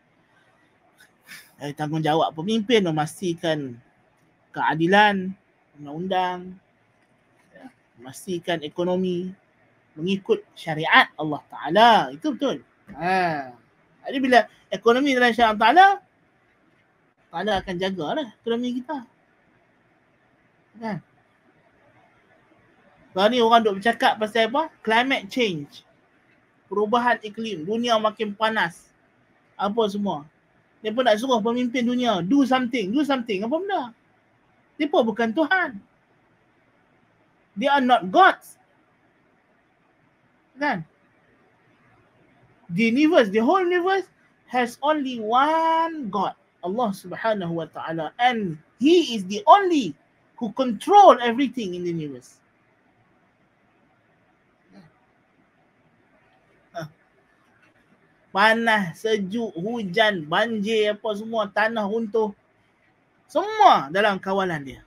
Eh, tanggungjawab pemimpin memastikan keadilan, undang-undang, ya, memastikan ekonomi mengikut syariat Allah Ta'ala. Itu betul. Ha. Jadi bila ekonomi dalam syariat Allah Ta'ala, Allah akan jagalah ekonomi kita. Kan? Sekarang ni orang duk bercakap pasal apa? Climate change. Perubahan iklim. Dunia makin panas. Apa semua. Dia pun nak suruh pemimpin dunia. Do something. Do something. Apa benda? Dia pun bukan Tuhan. They are not gods. Kan? The universe, the whole universe has only one God. Allah Subhanahu wa Ta'ala. And He is the only who control everything in the universe. Panas, sejuk, hujan, banjir, apa semua, tanah runtuh. Semua dalam kawalan dia.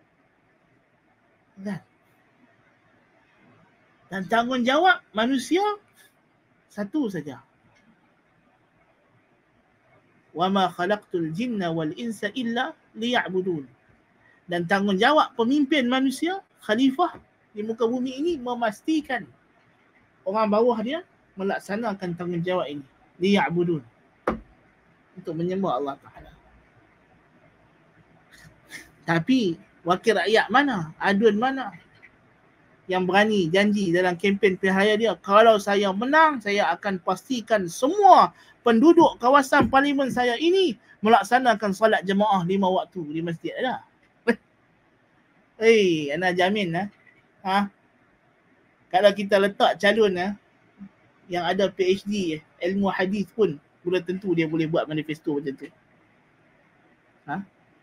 Kan? Dan tanggungjawab manusia satu saja. Wa ma khalaqtul jinna wal insa illa liya'budun. Dan tanggungjawab pemimpin manusia, khalifah di muka bumi ini memastikan orang bawah dia melaksanakan tanggungjawab ini. Liya'budun. Untuk menyembah Allah Ta'ala. Tapi wakil rakyat mana? Adun mana? Yang berani janji dalam kempen pilihan dia, kalau saya menang, saya akan pastikan semua penduduk kawasan parlimen saya ini melaksanakan solat jemaah lima waktu di masjid. Ada? Eh, hey, ana jamin lah. Ha? Kalau kita letak calon lah, yang ada P H D ilmu hadis pun, belum tentu dia boleh buat manifesto macam tu. Ha?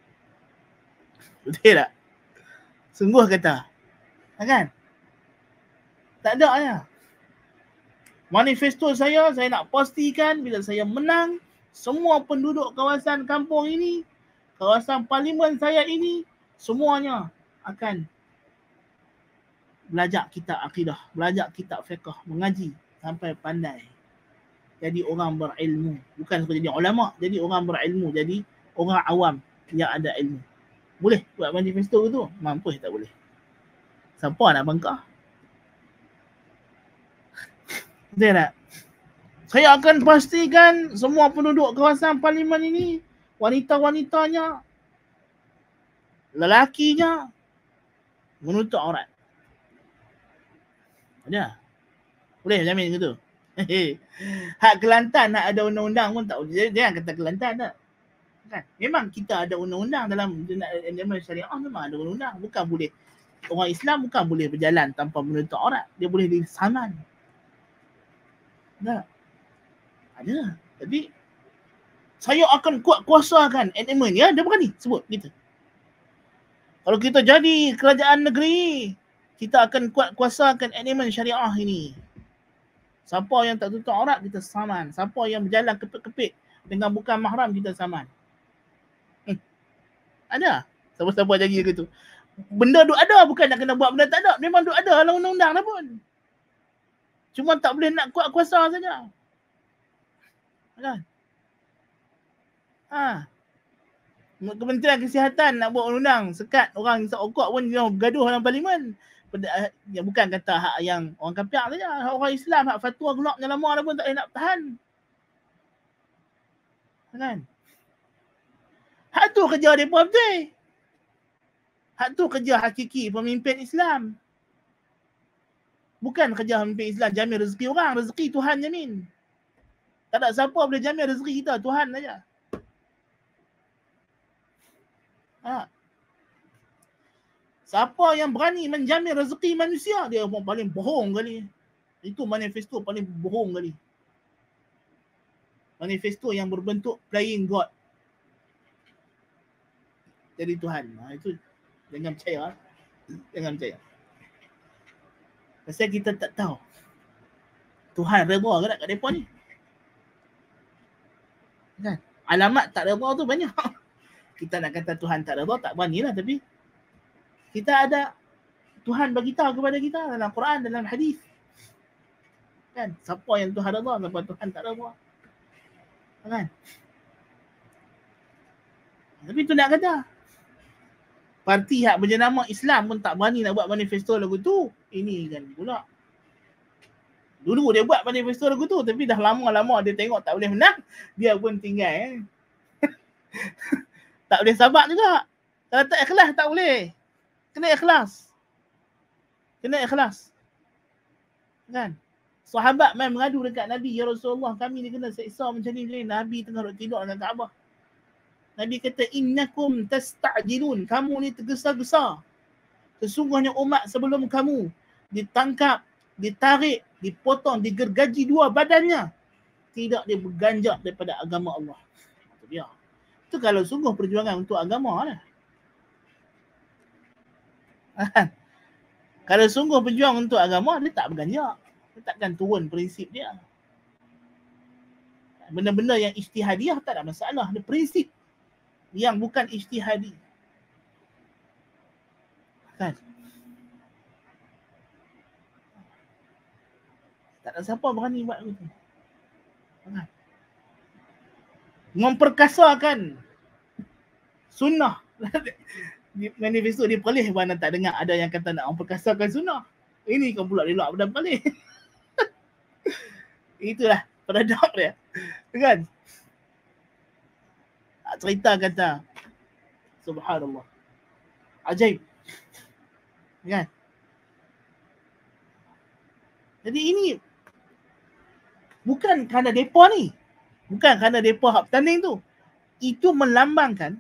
Betul tak? Sungguh kata. Kan? Tak ada ya. Manifesto saya, saya nak pastikan bila saya menang, semua penduduk kawasan kampung ini, kawasan parlimen saya ini, semuanya akan belajar kitab akidah, belajar kitab fiqh, mengaji sampai pandai. Jadi orang berilmu. Bukan seperti jadi ulama', jadi orang berilmu. Jadi orang awam yang ada ilmu. Boleh buat manifesto tu? Mampus tak boleh. Siapa nak bangkah? Betul tak? Saya akan pastikan semua penduduk kawasan parlimen ini, wanita-wanitanya, lelakinya, menutup aurat. Ada? Boleh jamin ke tu? Hak Kelantan nak ada undang-undang pun tak boleh. Jangan kata Kelantan tak. Kan? Memang kita ada undang-undang dalam dalam syariah, memang ada undang-undang. Bukan boleh. Orang Islam bukan boleh berjalan tanpa menutup aurat. Dia boleh disaman. Tak? Ada. Jadi saya akan kuat kuasakan element ya, dia berani sebut gitu. Kalau kita jadi kerajaan negeri, kita akan kuat kuasakan element syariah ini. Siapa yang tak tutup aurat, kita saman. Siapa yang berjalan kepit-kepit dengan bukan mahram, kita saman. Hmm. Ada. Siapa-siapa jadi gitu. Benda tu ada, bukan nak kena buat benda tak ada. Memang tu ada dalam undang-undang dah pun. Cuma tak boleh nak kuat kuasa saja. Kan? Ha. Kementerian Kesihatan nak buat undang, sekat orang isap rokok pun dia bergaduh dalam parlimen. Ya, bukan kata hak yang orang kafir saja, hak orang Islam, hak fatwa gelap yang lama dah pun tak boleh nak tahan. Kan? Hak tu kerja depa betul. Hak tu kerja hakiki pemimpin Islam. Bukan kerja pemimpin Islam jamin rezeki orang, rezeki Tuhan jamin. Tak ada siapa boleh jamin rezeki kita, Tuhan saja. Ha. Siapa yang berani menjamin rezeki manusia, dia pun paling bohong kali. Itu manifesto paling bohong kali. Manifesto yang berbentuk playing God. Jadi Tuhan. Ha, itu jangan percaya. Jangan percaya. Pasal kita tak tahu Tuhan redha ke tak kat mereka ni. Kan? Alamat tak redha tu banyak. Kita nak kata Tuhan tak redha, tak beranilah, tapi kita ada Tuhan bagi tahu kepada kita dalam Quran, dalam hadis. Kan? Siapa yang Tuhan redha, siapa Tuhan tak redha. Kan? Tapi tu nak kata Parti hak berjenama Islam pun tak berani nak buat manifesto lagu tu. Ini kan pula. Dulu dia buat manifesto lagu tu, tapi dah lama-lama dia tengok tak boleh menang, dia pun tinggal. Eh. Tak boleh sabar juga. Kalau tak ikhlas tak boleh. Kena ikhlas. Kena ikhlas. Kan? Sahabat main mengadu dekat Nabi, ya Rasulullah, kami ni kena seksa macam ni, macam ni. Nabi tengah duduk tidur dalam Kaabah. Nabi kata, innakum tasta'jilun. Kamu ni tergesa-gesa. Sesungguhnya umat sebelum kamu ditangkap, ditarik, dipotong, digergaji dua badannya. Tidak dia berganjak daripada agama Allah. Itu dia. Itu kalau sungguh perjuangan untuk agama lah. Kalau sungguh berjuang untuk agama, dia tak berganjak. Dia takkan turun prinsip dia. Benda-benda yang ijtihadiah tak ada masalah. Dia prinsip yang bukan ijtihadi. Kan? Tak ada siapa berani buat begitu. Kan? Memperkasakan sunnah. Di manifesto dia pelih mana tak dengar ada yang kata nak memperkasakan sunnah. Ini kan pula dia luar pada pelih. Itulah paradok dia. Kan? Cerita kata subhanallah. Ajaib. Kan? Jadi ini bukan kerana depa ni. Bukan kerana depa hak bertanding tu. Itu melambangkan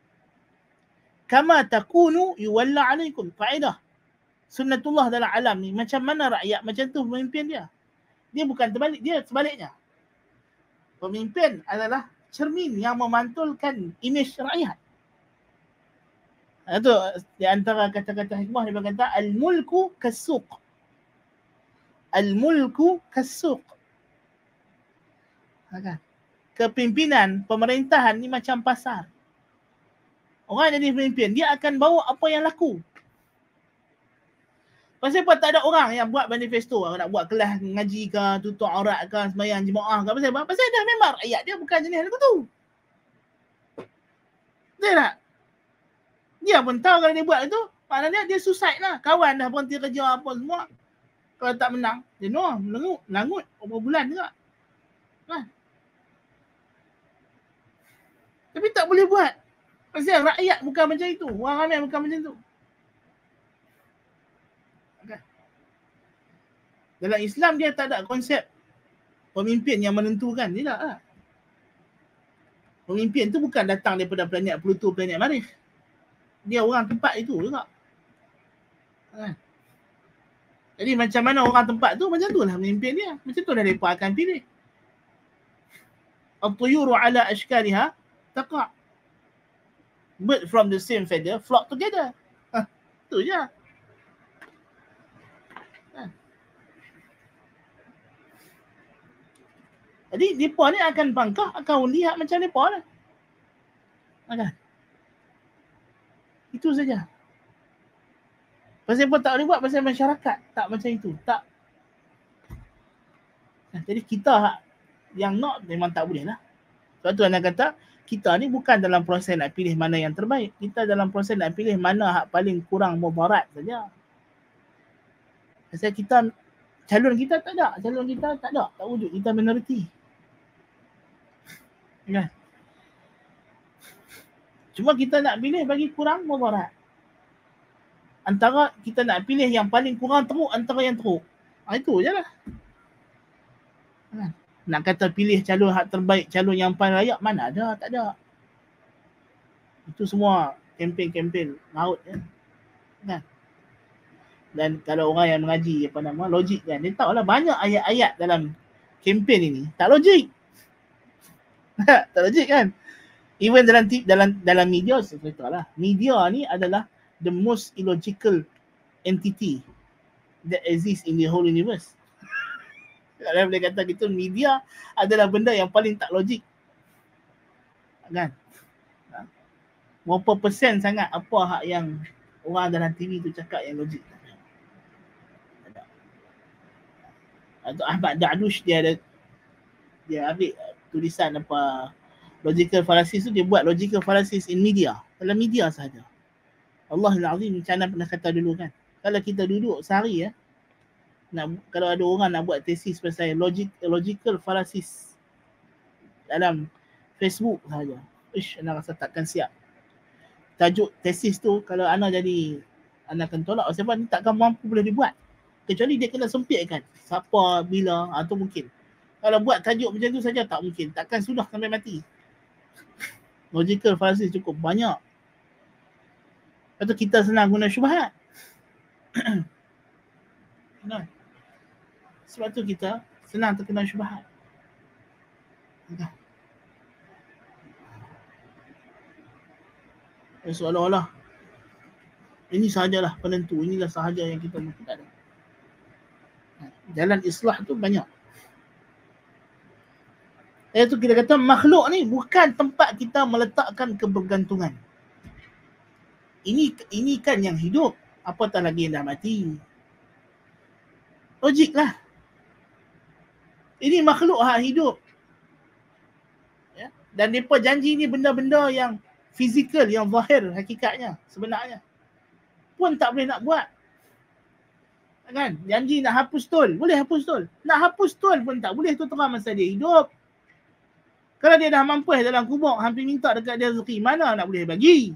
kama takunu yuwalla alaikum. Faedah sunnatullah dalam alam ni, macam mana rakyat macam tu pemimpin dia. Dia bukan terbalik, dia sebaliknya. Pemimpin adalah cermin yang memantulkan imej rakyat. Itu di antara kata-kata hikmah dia berkata al-mulku kas-suq. Al-mulku kas-suq. Kan? Kepimpinan, pemerintahan ni macam pasar. Orang jadi pemimpin, dia akan bawa apa yang laku. Pasal apa tak ada orang yang buat manifesto, nak buat kelas ngaji ke, tutup aurat ke, sembahyang jemaah ke, pasal apa? Pasal dah memang rakyat dia bukan jenis lagu tu. Betul tak? Dia pun tahu kalau dia buat itu, maknanya dia suicide lah. Kawan dah berhenti kerja apa semua. Kalau tak menang, dia no, langut, langut beberapa bulan juga. Nah. Tapi tak boleh buat. Pasal rakyat bukan macam itu. Orang ramai bukan macam itu. Okay. Dalam Islam dia tak ada konsep pemimpin yang menentukan. Tidak lah. Pemimpin tu bukan datang daripada planet Pluto, planet Marikh. Dia orang tempat itu juga. Okay. Jadi macam mana orang tempat tu, macam tu lah pemimpin dia. Macam tu lah mereka akan pilih. At-tuyuru ala ashkaliha taqa'. Bird from the same feather flock together. Ha, tu je. Ha. Jadi mereka ni akan bangkah, akan lihat macam mereka lah. Okay. Itu saja. Pasal apa tak boleh buat? Pasal masyarakat tak macam itu. Tak. Jadi kita yang nak memang tak boleh lah. Sebab tu anda kata, kita ni bukan dalam proses nak pilih mana yang terbaik. Kita dalam proses nak pilih mana hak paling kurang mudarat saja. Pasal kita, calon kita tak ada. Calon kita tak ada. Tak wujud. Kita minoriti. Okay. Cuma kita nak pilih bagi kurang mudarat. Antara kita nak pilih yang paling kurang teruk antara yang teruk. Ha, itu je lah. Ha. Nak kata pilih calon hak terbaik, calon yang paling layak, mana ada, tak ada. Itu semua kempen-kempen laut ya. Kan? Dan kalau orang yang mengaji apa nama logik kan, dia tahu lah banyak ayat-ayat dalam kempen ini tak logik. Tak logik kan? Even dalam dalam dalam media sebenarnya lah. Media ni adalah the most illogical entity that exists in the whole universe. Kalau boleh kata gitu, media adalah benda yang paling tak logik. Kan? Berapa persen sangat apa hak yang orang dalam T V tu cakap yang logik. Atau Ahmad Da'dush dia ada, dia ambil tulisan apa logical fallacies tu, dia buat logical fallacies in media, dalam media sahaja. Allahul Azim, macam mana pernah kata dulu kan, kalau kita duduk sehari ya, nak, kalau ada orang nak buat tesis pasal logic, logical fallacies dalam Facebook saja, ish, Ana rasa takkan siap. Tajuk tesis tu kalau Ana jadi, Ana akan tolak sebab ni takkan mampu boleh dibuat. Kecuali dia kena sempitkan siapa, bila, atau mungkin. Kalau buat tajuk macam tu saja tak mungkin. Takkan sudah sampai mati. Logical fallacies cukup banyak. Lepas tu kita senang guna syubhat. Nah. Sebab tu kita senang terkena syubhat. Nah. Seolah-olah ini sahajalah penentu, inilah sahaja yang kita mahu ada. Jalan islah tu banyak. Iaitu kita kata makhluk ni bukan tempat kita meletakkan kebergantungan. Ini ini kan yang hidup, apatah lagi yang dah mati. Logik lah. Ini makhluk hak hidup. Ya? Dan mereka janji ni benda-benda yang fizikal, yang zahir hakikatnya, sebenarnya. Pun tak boleh nak buat. Kan? Janji nak hapus tol, boleh hapus tol. Nak hapus tol pun tak boleh, tu terang masa dia hidup. Kalau dia dah mampus dalam kubur, hampir minta dekat dia rezeki, mana nak boleh bagi?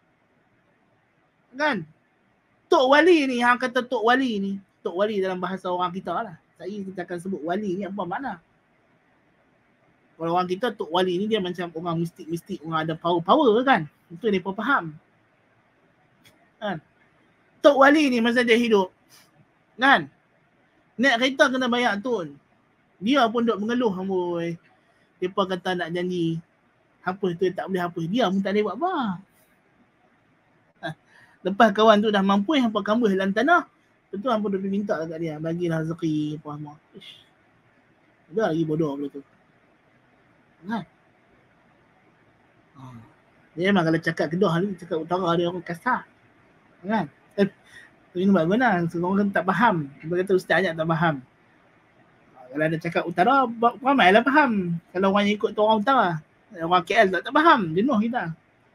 Kan? Tok Wali ni, hang kata Tok Wali ni, Tok Wali dalam bahasa orang kita lah. Saya kita akan sebut Wali ni apa makna? Kalau orang kita Tok Wali ni dia macam orang mistik-mistik, orang ada power-power kan? Itu dia pun faham. Kan? Tok Wali ni masa dia hidup, kan? Naik kereta kena bayar tun. Dia pun duk mengeluh, amboi. Depa kata nak janji hapus tu, tak boleh hapus. Dia pun tak boleh buat apa. Ha. Lepas kawan tu dah mampu, hampa kambus dalam tanah, tentu hampa duk minta dekat dia, bagilah rezeki apa semua. Ish. Ada lagi bodoh benda tu. Kan? Ha. Dia memang kalau cakap Kedah ni, cakap utara dia orang kasar. Kan? Eh, ini buat benar, semua orang tak faham. Dia kata ustaz ajak tak faham. Kalau ada cakap utara, ramailah faham. Kalau orang yang ikut tu orang utara, orang K L tak, tak faham, jenuh kita.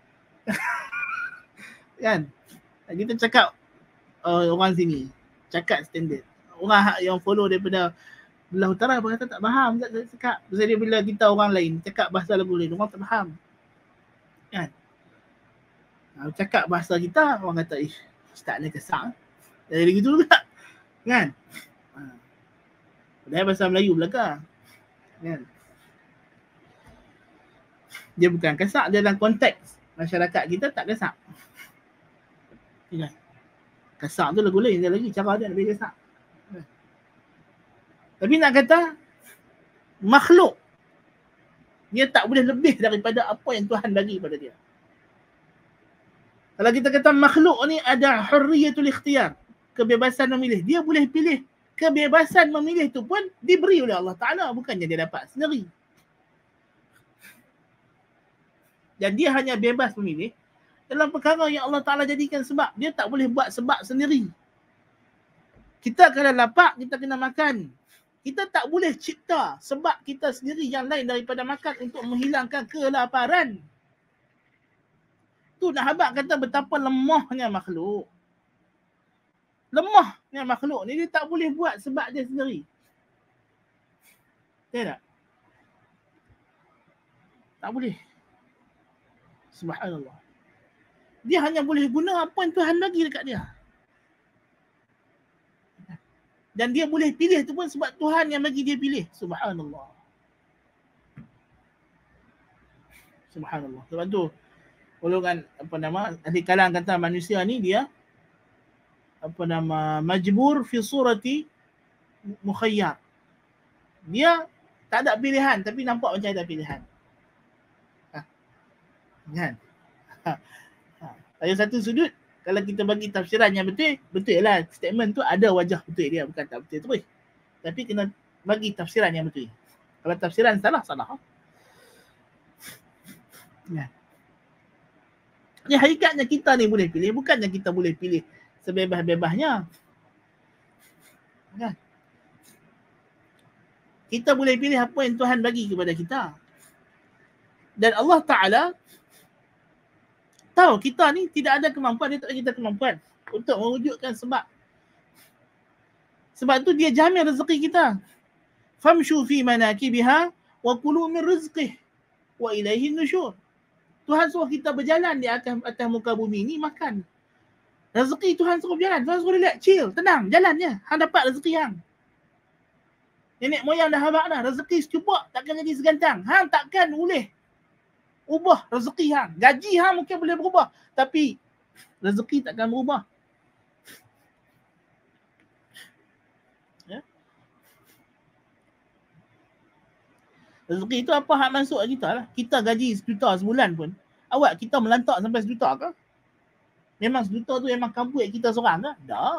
Kan? Kita cakap uh, orang sini, cakap standard. Orang yang follow daripada belah utara apa kata tak faham, tak, tak cakap. Pasal dia bila kita orang lain cakap bahasa lagu lain, orang tak faham. Kan? Nah, cakap bahasa kita, orang kata, ish, ustaz ni kesang. Jadi gitu juga. Kan? Padahal bahasa Melayu belakang. Kan? Dia bukan kesak, dia dalam konteks masyarakat kita tak kesak. Kan? Kesak tu lagu lain dia lagi, cara dia nak bagi kesak. Kan? Tapi nak kata makhluk dia tak boleh lebih daripada apa yang Tuhan bagi pada dia. Kalau kita kata makhluk ni ada hurriyatul ikhtiyar, kebebasan memilih, dia boleh pilih. Kebebasan memilih tu pun diberi oleh Allah Ta'ala, bukannya dia dapat sendiri. Dan dia hanya bebas memilih dalam perkara yang Allah Ta'ala jadikan sebab. Dia tak boleh buat sebab sendiri. Kita kalau lapar, kita kena makan. Kita tak boleh cipta sebab kita sendiri yang lain daripada makan untuk menghilangkan kelaparan. Tu nak habaq kata betapa lemahnya makhluk. Lemahnya makhluk ni, dia tak boleh buat sebab dia sendiri. Tak? Tak boleh. Subhanallah. Dia hanya boleh guna apa yang Tuhan bagi dekat dia. Dan dia boleh pilih tu pun sebab Tuhan yang bagi dia pilih. Subhanallah. Subhanallah. Sebab tu, golongan apa nama, ahli kalam kata manusia ni dia apa nama, majbur fi surati mukhayyar. Dia tak ada pilihan tapi nampak macam ada pilihan. Ha. Kan? Ha. Ha. Ada satu sudut, kalau kita bagi tafsiran yang betul, betul lah statement tu ada wajah betul dia, bukan tak betul terus. Tapi kena bagi tafsiran yang betul. Kalau tafsiran salah, salah. Ya. Ni hakikatnya kita ni boleh pilih, bukannya kita boleh pilih sebebas-bebasnya. Kan? Kita boleh pilih apa yang Tuhan bagi kepada kita. Dan Allah Ta'ala tahu kita ni tidak ada kemampuan, dia tak bagi kita kemampuan untuk mewujudkan sebab. Sebab tu dia jamin rezeki kita. Famshu fi manakibiha wa kulu min rizqih wa ilaihi nusyur. Tuhan suruh kita berjalan di atas atas muka bumi ni makan. Rezeki Tuhan suruh berjalan, Tuhan suruh relax, chill, tenang, jalan je. Hang dapat rezeki hang. Nenek moyang dah habaq dah, rezeki secupak takkan jadi segantang. Hang takkan boleh ubah rezeki hang. Gaji hang mungkin boleh berubah, tapi rezeki takkan berubah. Ya? Rezeki itu apa hak masuk kita lah. Kita gaji sejuta sebulan pun, awak kita melantak sampai sejuta ke? Memang sejuta tu memang kampung kita seorang ke? Tak.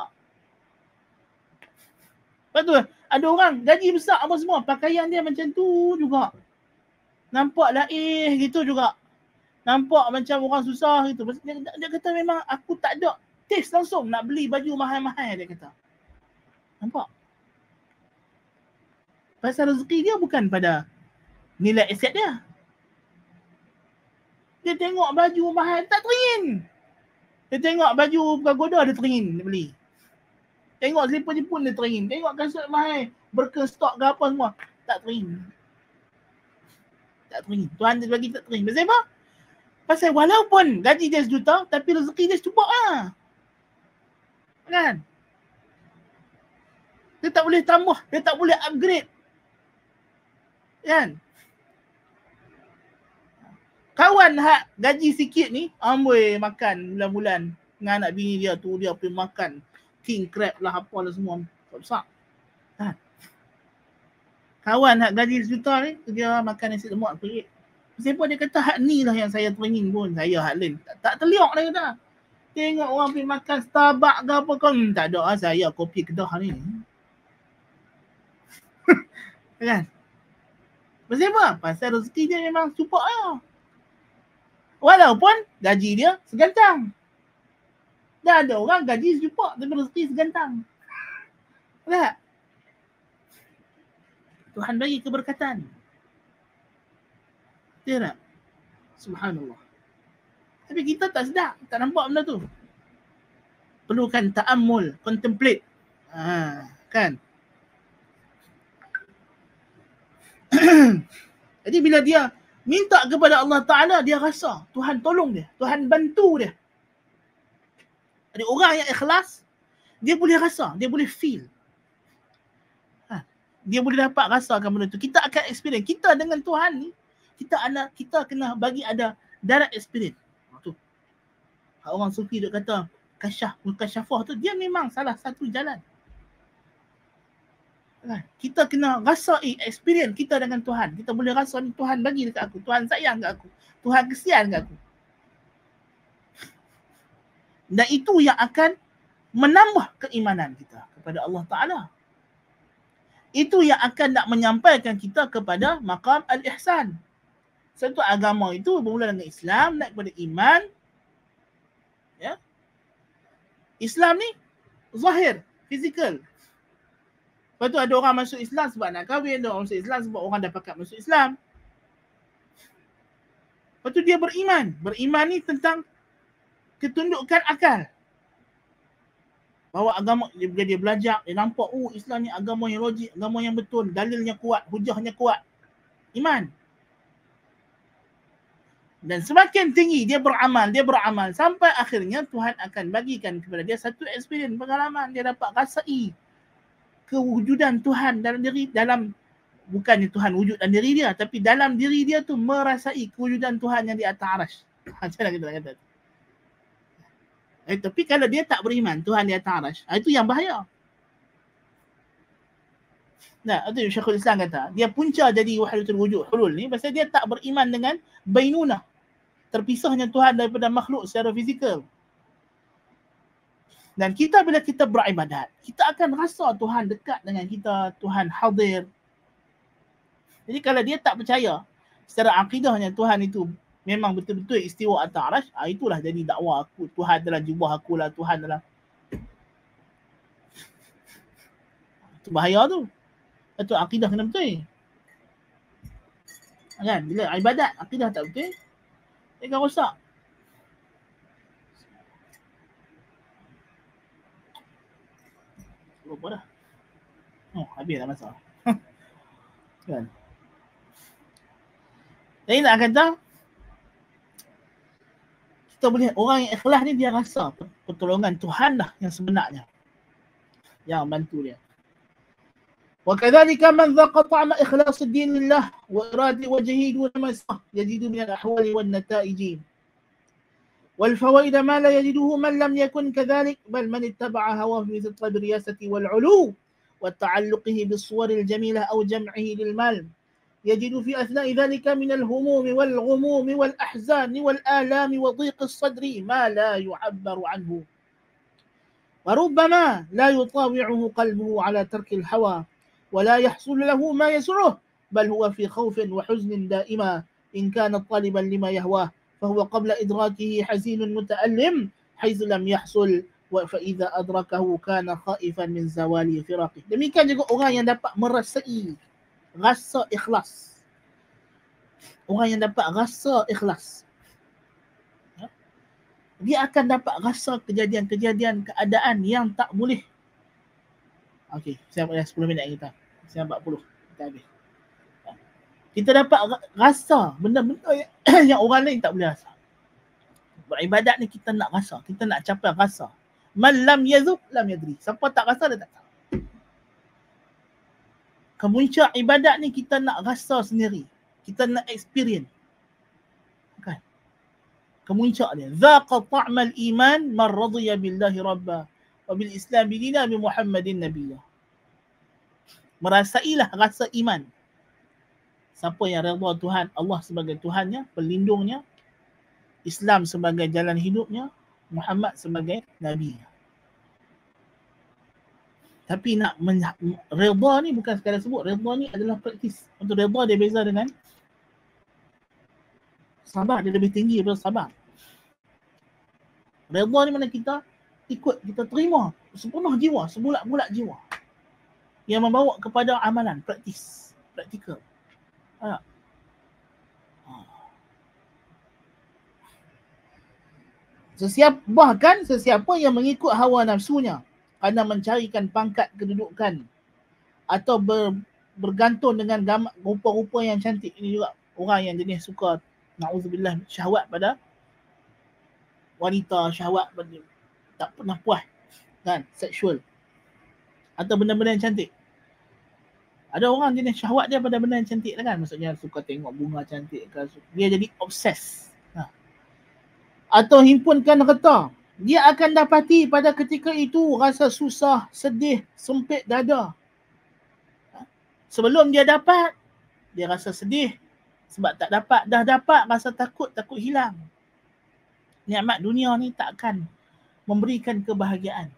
Lepas tu ada orang gaji besar apa semua, pakaian dia macam tu juga. Nampak laih gitu juga. Nampak macam orang susah gitu. Dia, dia kata memang aku tak ada taste langsung nak beli baju mahal-mahal, dia kata. Nampak? Pasal rezeki dia bukan pada nilai aset dia. Dia tengok baju mahal tak teringin. Dia tengok baju pagoda dia teringin dia beli. Tengok selipar Jepun dia teringin. Tengok kasut mahal berkestok ke apa semua, tak teringin. Tak teringin. Tuhan dia bagi tak teringin. Pasal apa? Pasal walaupun gaji dia sejuta, tapi rezeki dia secupak lah. Kan? Dia tak boleh tambah, dia tak boleh upgrade. Kan? Kawan hak gaji sikit ni, amboi makan bulan-bulan dengan anak bini dia tu, dia pergi makan king crab lah apalah semua besar. Kan? Kawan hak gaji sejuta ni, dia makan nasi lemak perit. Siapa dia kata hak ni lah yang saya teringin pun, saya hak lain. Tak, tak terliok dia kata. Tengok orang pergi makan Starbucks ke apa kan, hmm, tak ada lah saya kopi Kedah ni. Kan? Pasal apa? Pasal rezeki dia memang cupak lah. Walaupun gaji dia segantang. Dah ada orang gaji sejupak tapi rezeki segantang. Tak? Tuhan bagi keberkatan. Betul tak? Subhanallah. Tapi kita tak sedar, tak nampak benda tu. Perlukan ta'ammul, contemplate. Ha, kan? Jadi bila dia minta kepada Allah Ta'ala, dia rasa Tuhan tolong dia, Tuhan bantu dia. Ada orang yang ikhlas, dia boleh rasa, dia boleh feel. Ha, dia boleh dapat rasakan benda tu. Kita akan experience. Kita dengan Tuhan ni, kita ada, kita kena bagi ada direct experience. Tu. Orang sufi dia kata, kasyaf, mukasyafah tu, dia memang salah satu jalan. Kita kena rasai experience kita dengan Tuhan. Kita boleh rasa ni Tuhan bagi dekat aku, Tuhan sayang dekat aku, Tuhan kesian dekat aku. Dan itu yang akan menambah keimanan kita kepada Allah Ta'ala. Itu yang akan nak menyampaikan kita kepada maqam al-ihsan. Satu agama itu bermula dengan Islam, naik kepada iman. Ya. Islam ni zahir, fizikal. Lepas tu ada orang masuk Islam sebab nak kahwin, ada orang masuk Islam sebab orang dah pakat masuk Islam. Lepas tu dia beriman. Beriman ni tentang ketundukan akal. Bahawa agama, dia, dia belajar, dia nampak, oh Islam ni agama yang logik, agama yang betul, dalilnya kuat, hujahnya kuat. Iman. Dan semakin tinggi dia beramal, dia beramal, sampai akhirnya Tuhan akan bagikan kepada dia satu experience, pengalaman. Dia dapat rasai kewujudan Tuhan dalam diri, dalam bukannya Tuhan wujud dalam diri dia, tapi dalam diri dia tu merasai kewujudan Tuhan yang di atas arasy. Macam mana kita kata? Eh, tapi kalau dia tak beriman Tuhan di atas arasy, itu yang bahaya. Nah, itu Syekhul Islam kata, dia punca jadi wahdatul wujud hulul ni pasal dia tak beriman dengan bainunah, terpisahnya Tuhan daripada makhluk secara fizikal. Dan kita bila kita beribadat, kita akan rasa Tuhan dekat dengan kita, Tuhan hadir. Jadi kalau dia tak percaya secara akidahnya Tuhan itu memang betul-betul istiwa atas arasy, ah, itulah jadi dakwah aku, Tuhan dalam jubah aku lah, Tuhan dalam. Itu bahaya tu. Itu akidah kena betul. Kan? Bila ibadat, akidah tak betul, dia akan rosak. Lupa dah. Oh, habis dah masa. Kan? Jadi nak kata, kita boleh, orang yang ikhlas ni dia rasa pertolongan Tuhan lah yang sebenarnya yang bantu dia. وكذلك من ذاق طعم إخلاص الدين لله وإرادة وجهه دون مسه يجد من الأحوال والنتائج والفوائد ما لا يجده من لم يكن كذلك بل من اتبع هواه مثل طلب الرياسة والعلو وتعلقه بالصور الجميلة أو جمعه للمال يجد في أثناء ذلك من الهموم والغموم والأحزان والآلام وضيق الصدر ما لا يعبر عنه وربما لا يطاوعه قلبه على ترك الهوى ولا يحصل له ما يسره بل هو في خوف وحزن دائما إن كان طالبا لما يهواه فهو قبل إدراكه حزين متألم حيث لم يحصل فإذا أدركه كان خائفا من زوال فراقه. Demikian juga orang yang dapat merasai rasa ikhlas. Orang yang dapat rasa ikhlas, dia akan dapat rasa kejadian-kejadian keadaan yang tak boleh. Okey, saya dah sepuluh minit kita. Saya empat puluh. Kita habis. Kita dapat rasa benda-benda yang, yang orang lain tak boleh rasa. Beribadat ni kita nak rasa, kita nak capai rasa. Man lam yazuk lam yadri. Siapa tak rasa dia tak tahu. Kemuncak ibadat ni kita nak rasa sendiri. Kita nak experience. Kan? Kemuncak dia. Zaqa ta'mal iman man radiya billahi rabba wa bil islam bidina bi Muhammadin nabiyya. Merasailah rasa iman. Siapa yang redha Tuhan, Allah sebagai Tuhannya, pelindungnya, Islam sebagai jalan hidupnya, Muhammad sebagai Nabi. Tapi nak men- redha ni bukan sekadar sebut, redha ni adalah praktis. Untuk redha dia beza dengan sabar, dia lebih tinggi daripada sabar. Redha ni mana kita ikut, kita terima sepenuh jiwa, sebulat-bulat jiwa. Yang membawa kepada amalan, praktis, praktikal. Ha. Ha. Sesiapa, bahkan sesiapa yang mengikut hawa nafsunya kerana mencarikan pangkat kedudukan atau ber, bergantung dengan gambar, rupa-rupa yang cantik. Ini juga orang yang jenis suka, na'udzubillah, syahwat pada wanita, syahwat pada, tak pernah puas, kan, seksual atau benda-benda yang cantik. Ada orang jenis syahwat dia pada benda yang cantik kan, maksudnya suka tengok bunga cantik ke, dia jadi obses. Ha. Atau himpunkan harta, dia akan dapati pada ketika itu rasa susah, sedih, sempit dada. Ha. Sebelum dia dapat, dia rasa sedih sebab tak dapat. Dah dapat, rasa takut, takut hilang. Nikmat dunia ni takkan memberikan kebahagiaan.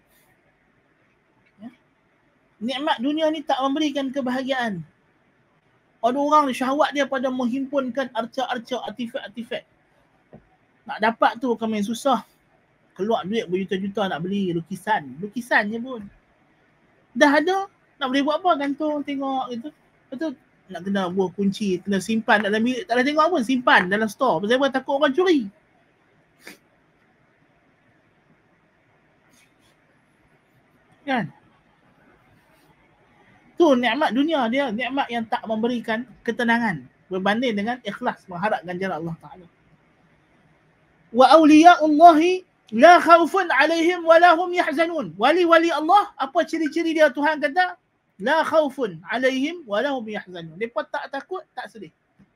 Nikmat dunia ni tak memberikan kebahagiaan. Ada orang syahwat dia pada menghimpunkan arca-arca, artifak-artifak. Nak dapat tu kan main susah. Keluar duit berjuta-juta nak beli lukisan. Lukisan je pun. Dah ada, nak boleh buat apa? Gantung, tengok gitu. Betul? Nak kena buah kunci, kena simpan dalam bilik. Tak ada tengok pun, simpan dalam store. Pasal apa? Takut orang curi. Kan? Tu nikmat dunia dia, nikmat yang tak memberikan ketenangan berbanding dengan ikhlas mengharap ganjaran Allah Ta'ala. Wa awliya'ullahi la khawfun alaihim wa la hum yahzanun. Wali-wali Allah, apa ciri-ciri dia Tuhan kata? La khawfun alaihim wa la hum yahzanun. Mereka tak takut, tak sedih.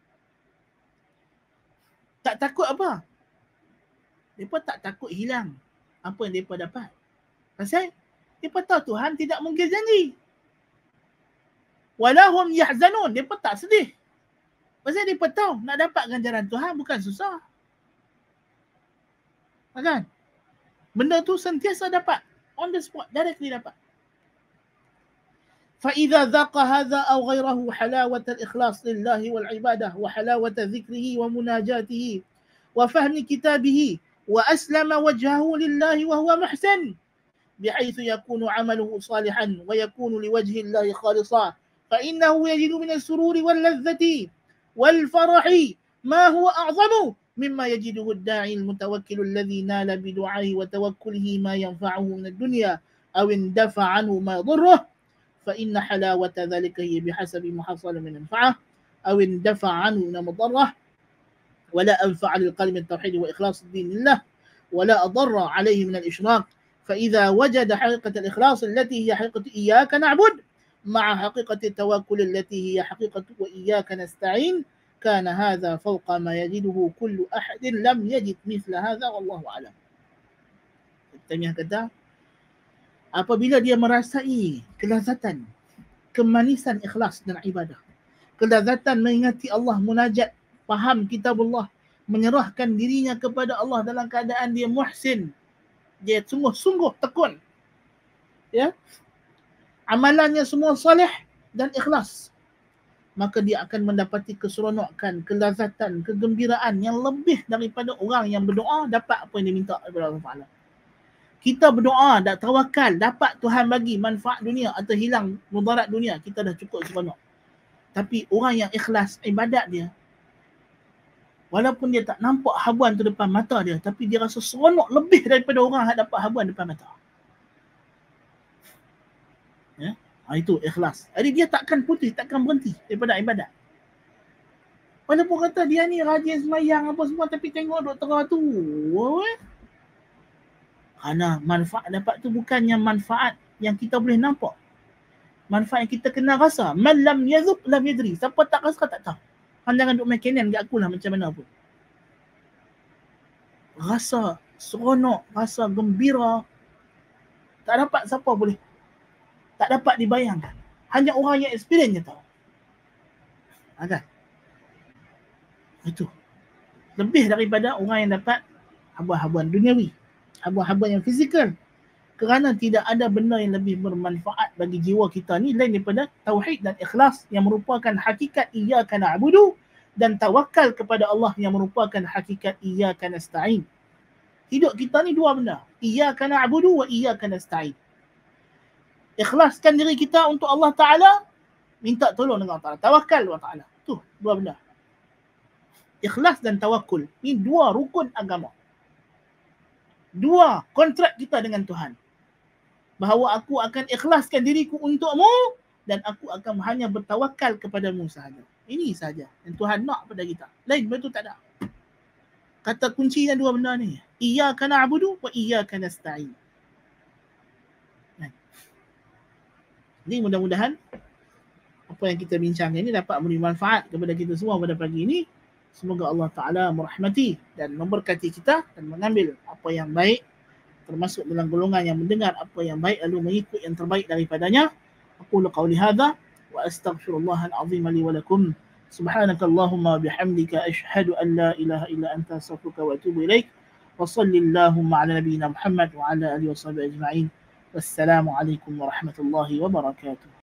Tak takut apa? Mereka tak takut hilang apa yang mereka dapat. Pasal mereka tahu Tuhan tidak mungkin janji. Walahum yahzanun, mereka tak sedih. Pasal mereka tahu nak dapat ganjaran Tuhan bukan susah. Kan? Benda tu sentiasa dapat. On the spot, directly dapat. فَإِذَا ذَاقَ هَذَا أَوْ غَيْرَهُ حَلَاوَةَ الْإِخْلَاصِ لِلَّهِ وَالْعِبَادَةِ وَحَلَاوَةَ ذِكْرِهِ وَمُنَاجَاتِهِ وَفَهْمِ كِتَابِهِ وَأَسْلَمَ وَجْهَهُ لِلَّهِ وَهُوَ مُحْسِنٌ بحيث يكون عمله صالحا ويكون لوجه الله خالصا فإنه يجد من السرور واللذة والفرح ما هو أعظم مما يجده الداعي المتوكل الذي نال بدعائه وتوكله ما ينفعه من الدنيا أو اندفع عنه ما يضره فإن حلاوة ذلك هي بحسب ما حصل من منفعة أو اندفع عنه من مضرة ولا أنفع للقلب من التوحيد وإخلاص الدين لله ولا أضر عليه من الإشراك فإذا وجد حقيقة الإخلاص التي هي حقيقة إياك نعبد مع حقيقة التوكل التي هي حقيقة وإياك نستعين كان هذا فوق ما يجده كل أحد لم يجد مثل هذا والله أعلم. Taimiyah kata, apabila dia merasai kelazatan, kemanisan ikhlas dan ibadah, kelazatan mengingati Allah, munajat, faham kitabullah, menyerahkan dirinya kepada Allah dalam keadaan dia muhsin, dia sungguh-sungguh tekun, ya, amalannya semua soleh dan ikhlas, maka dia akan mendapati keseronokan, kelazatan, kegembiraan yang lebih daripada orang yang berdoa dapat apa yang dia minta daripada Allah Taala. Kita berdoa, dak tawakal, dapat Tuhan bagi manfaat dunia atau hilang mudarat dunia, kita dah cukup seronok. Tapi orang yang ikhlas ibadat dia, walaupun dia tak nampak habuan tu depan mata dia, tapi dia rasa seronok lebih daripada orang yang dapat habuan depan mata. Ya? Ha, itu ikhlas. Jadi dia takkan putih, takkan berhenti daripada ibadat. Walaupun kata dia ni rajin semayang apa semua, tapi tengok doktor tu, weh, kerana manfaat dapat tu bukannya manfaat yang kita boleh nampak. Manfaat yang kita kena rasa. Man lam yazuk lam yadri. Siapa tak rasa tak tahu. Han jangan duk main kenan kat aku lah macam mana pun. Rasa seronok, rasa gembira, tak dapat siapa boleh. Tak dapat dibayangkan. Hanya orang yang experience je tahu. Ada. Itu. Lebih daripada orang yang dapat habuan-habuan duniawi. Habuan-habuan yang fizikal. Kerana tidak ada benda yang lebih bermanfaat bagi jiwa kita ni lain daripada tauhid dan ikhlas yang merupakan hakikat iyyaka na'budu dan tawakal kepada Allah yang merupakan hakikat iyyaka nasta'in. Hidup kita ni dua benda. Iyyaka na'budu wa iyyaka nasta'in. Ikhlaskan diri kita untuk Allah Ta'ala, minta tolong dengan Allah Ta'ala. Tawakal Allah Ta'ala. Tu dua benda. Ikhlas dan tawakul. Ini dua rukun agama. Dua kontrak kita dengan Tuhan. Bahawa aku akan ikhlaskan diriku untukmu dan aku akan hanya bertawakal kepadamu sahaja. Ini sahaja yang Tuhan nak pada kita. Lain benda tu tak ada. Kata kuncinya dua benda ni. Iyyaka na'budu wa iyyaka nasta'in. Jadi mudah-mudahan apa yang kita bincangkan ini dapat memberi manfaat kepada kita semua pada pagi ini. Semoga Allah Ta'ala merahmati dan memberkati kita dan mengambil apa yang baik, termasuk dalam golongan yang mendengar apa yang baik lalu mengikut yang terbaik daripadanya. Aqulu qawli hadha wa astaghfirullahal azim li wa lakum. Subhanakallahumma bihamdika ashhadu an la ilaha illa anta astaghfiruka wa atubu ilaik. Wa sallallahu ala nabiyyina Muhammad wa ala alihi wa sahbihi ajma'in. Wassalamu alaikum warahmatullahi wabarakatuh.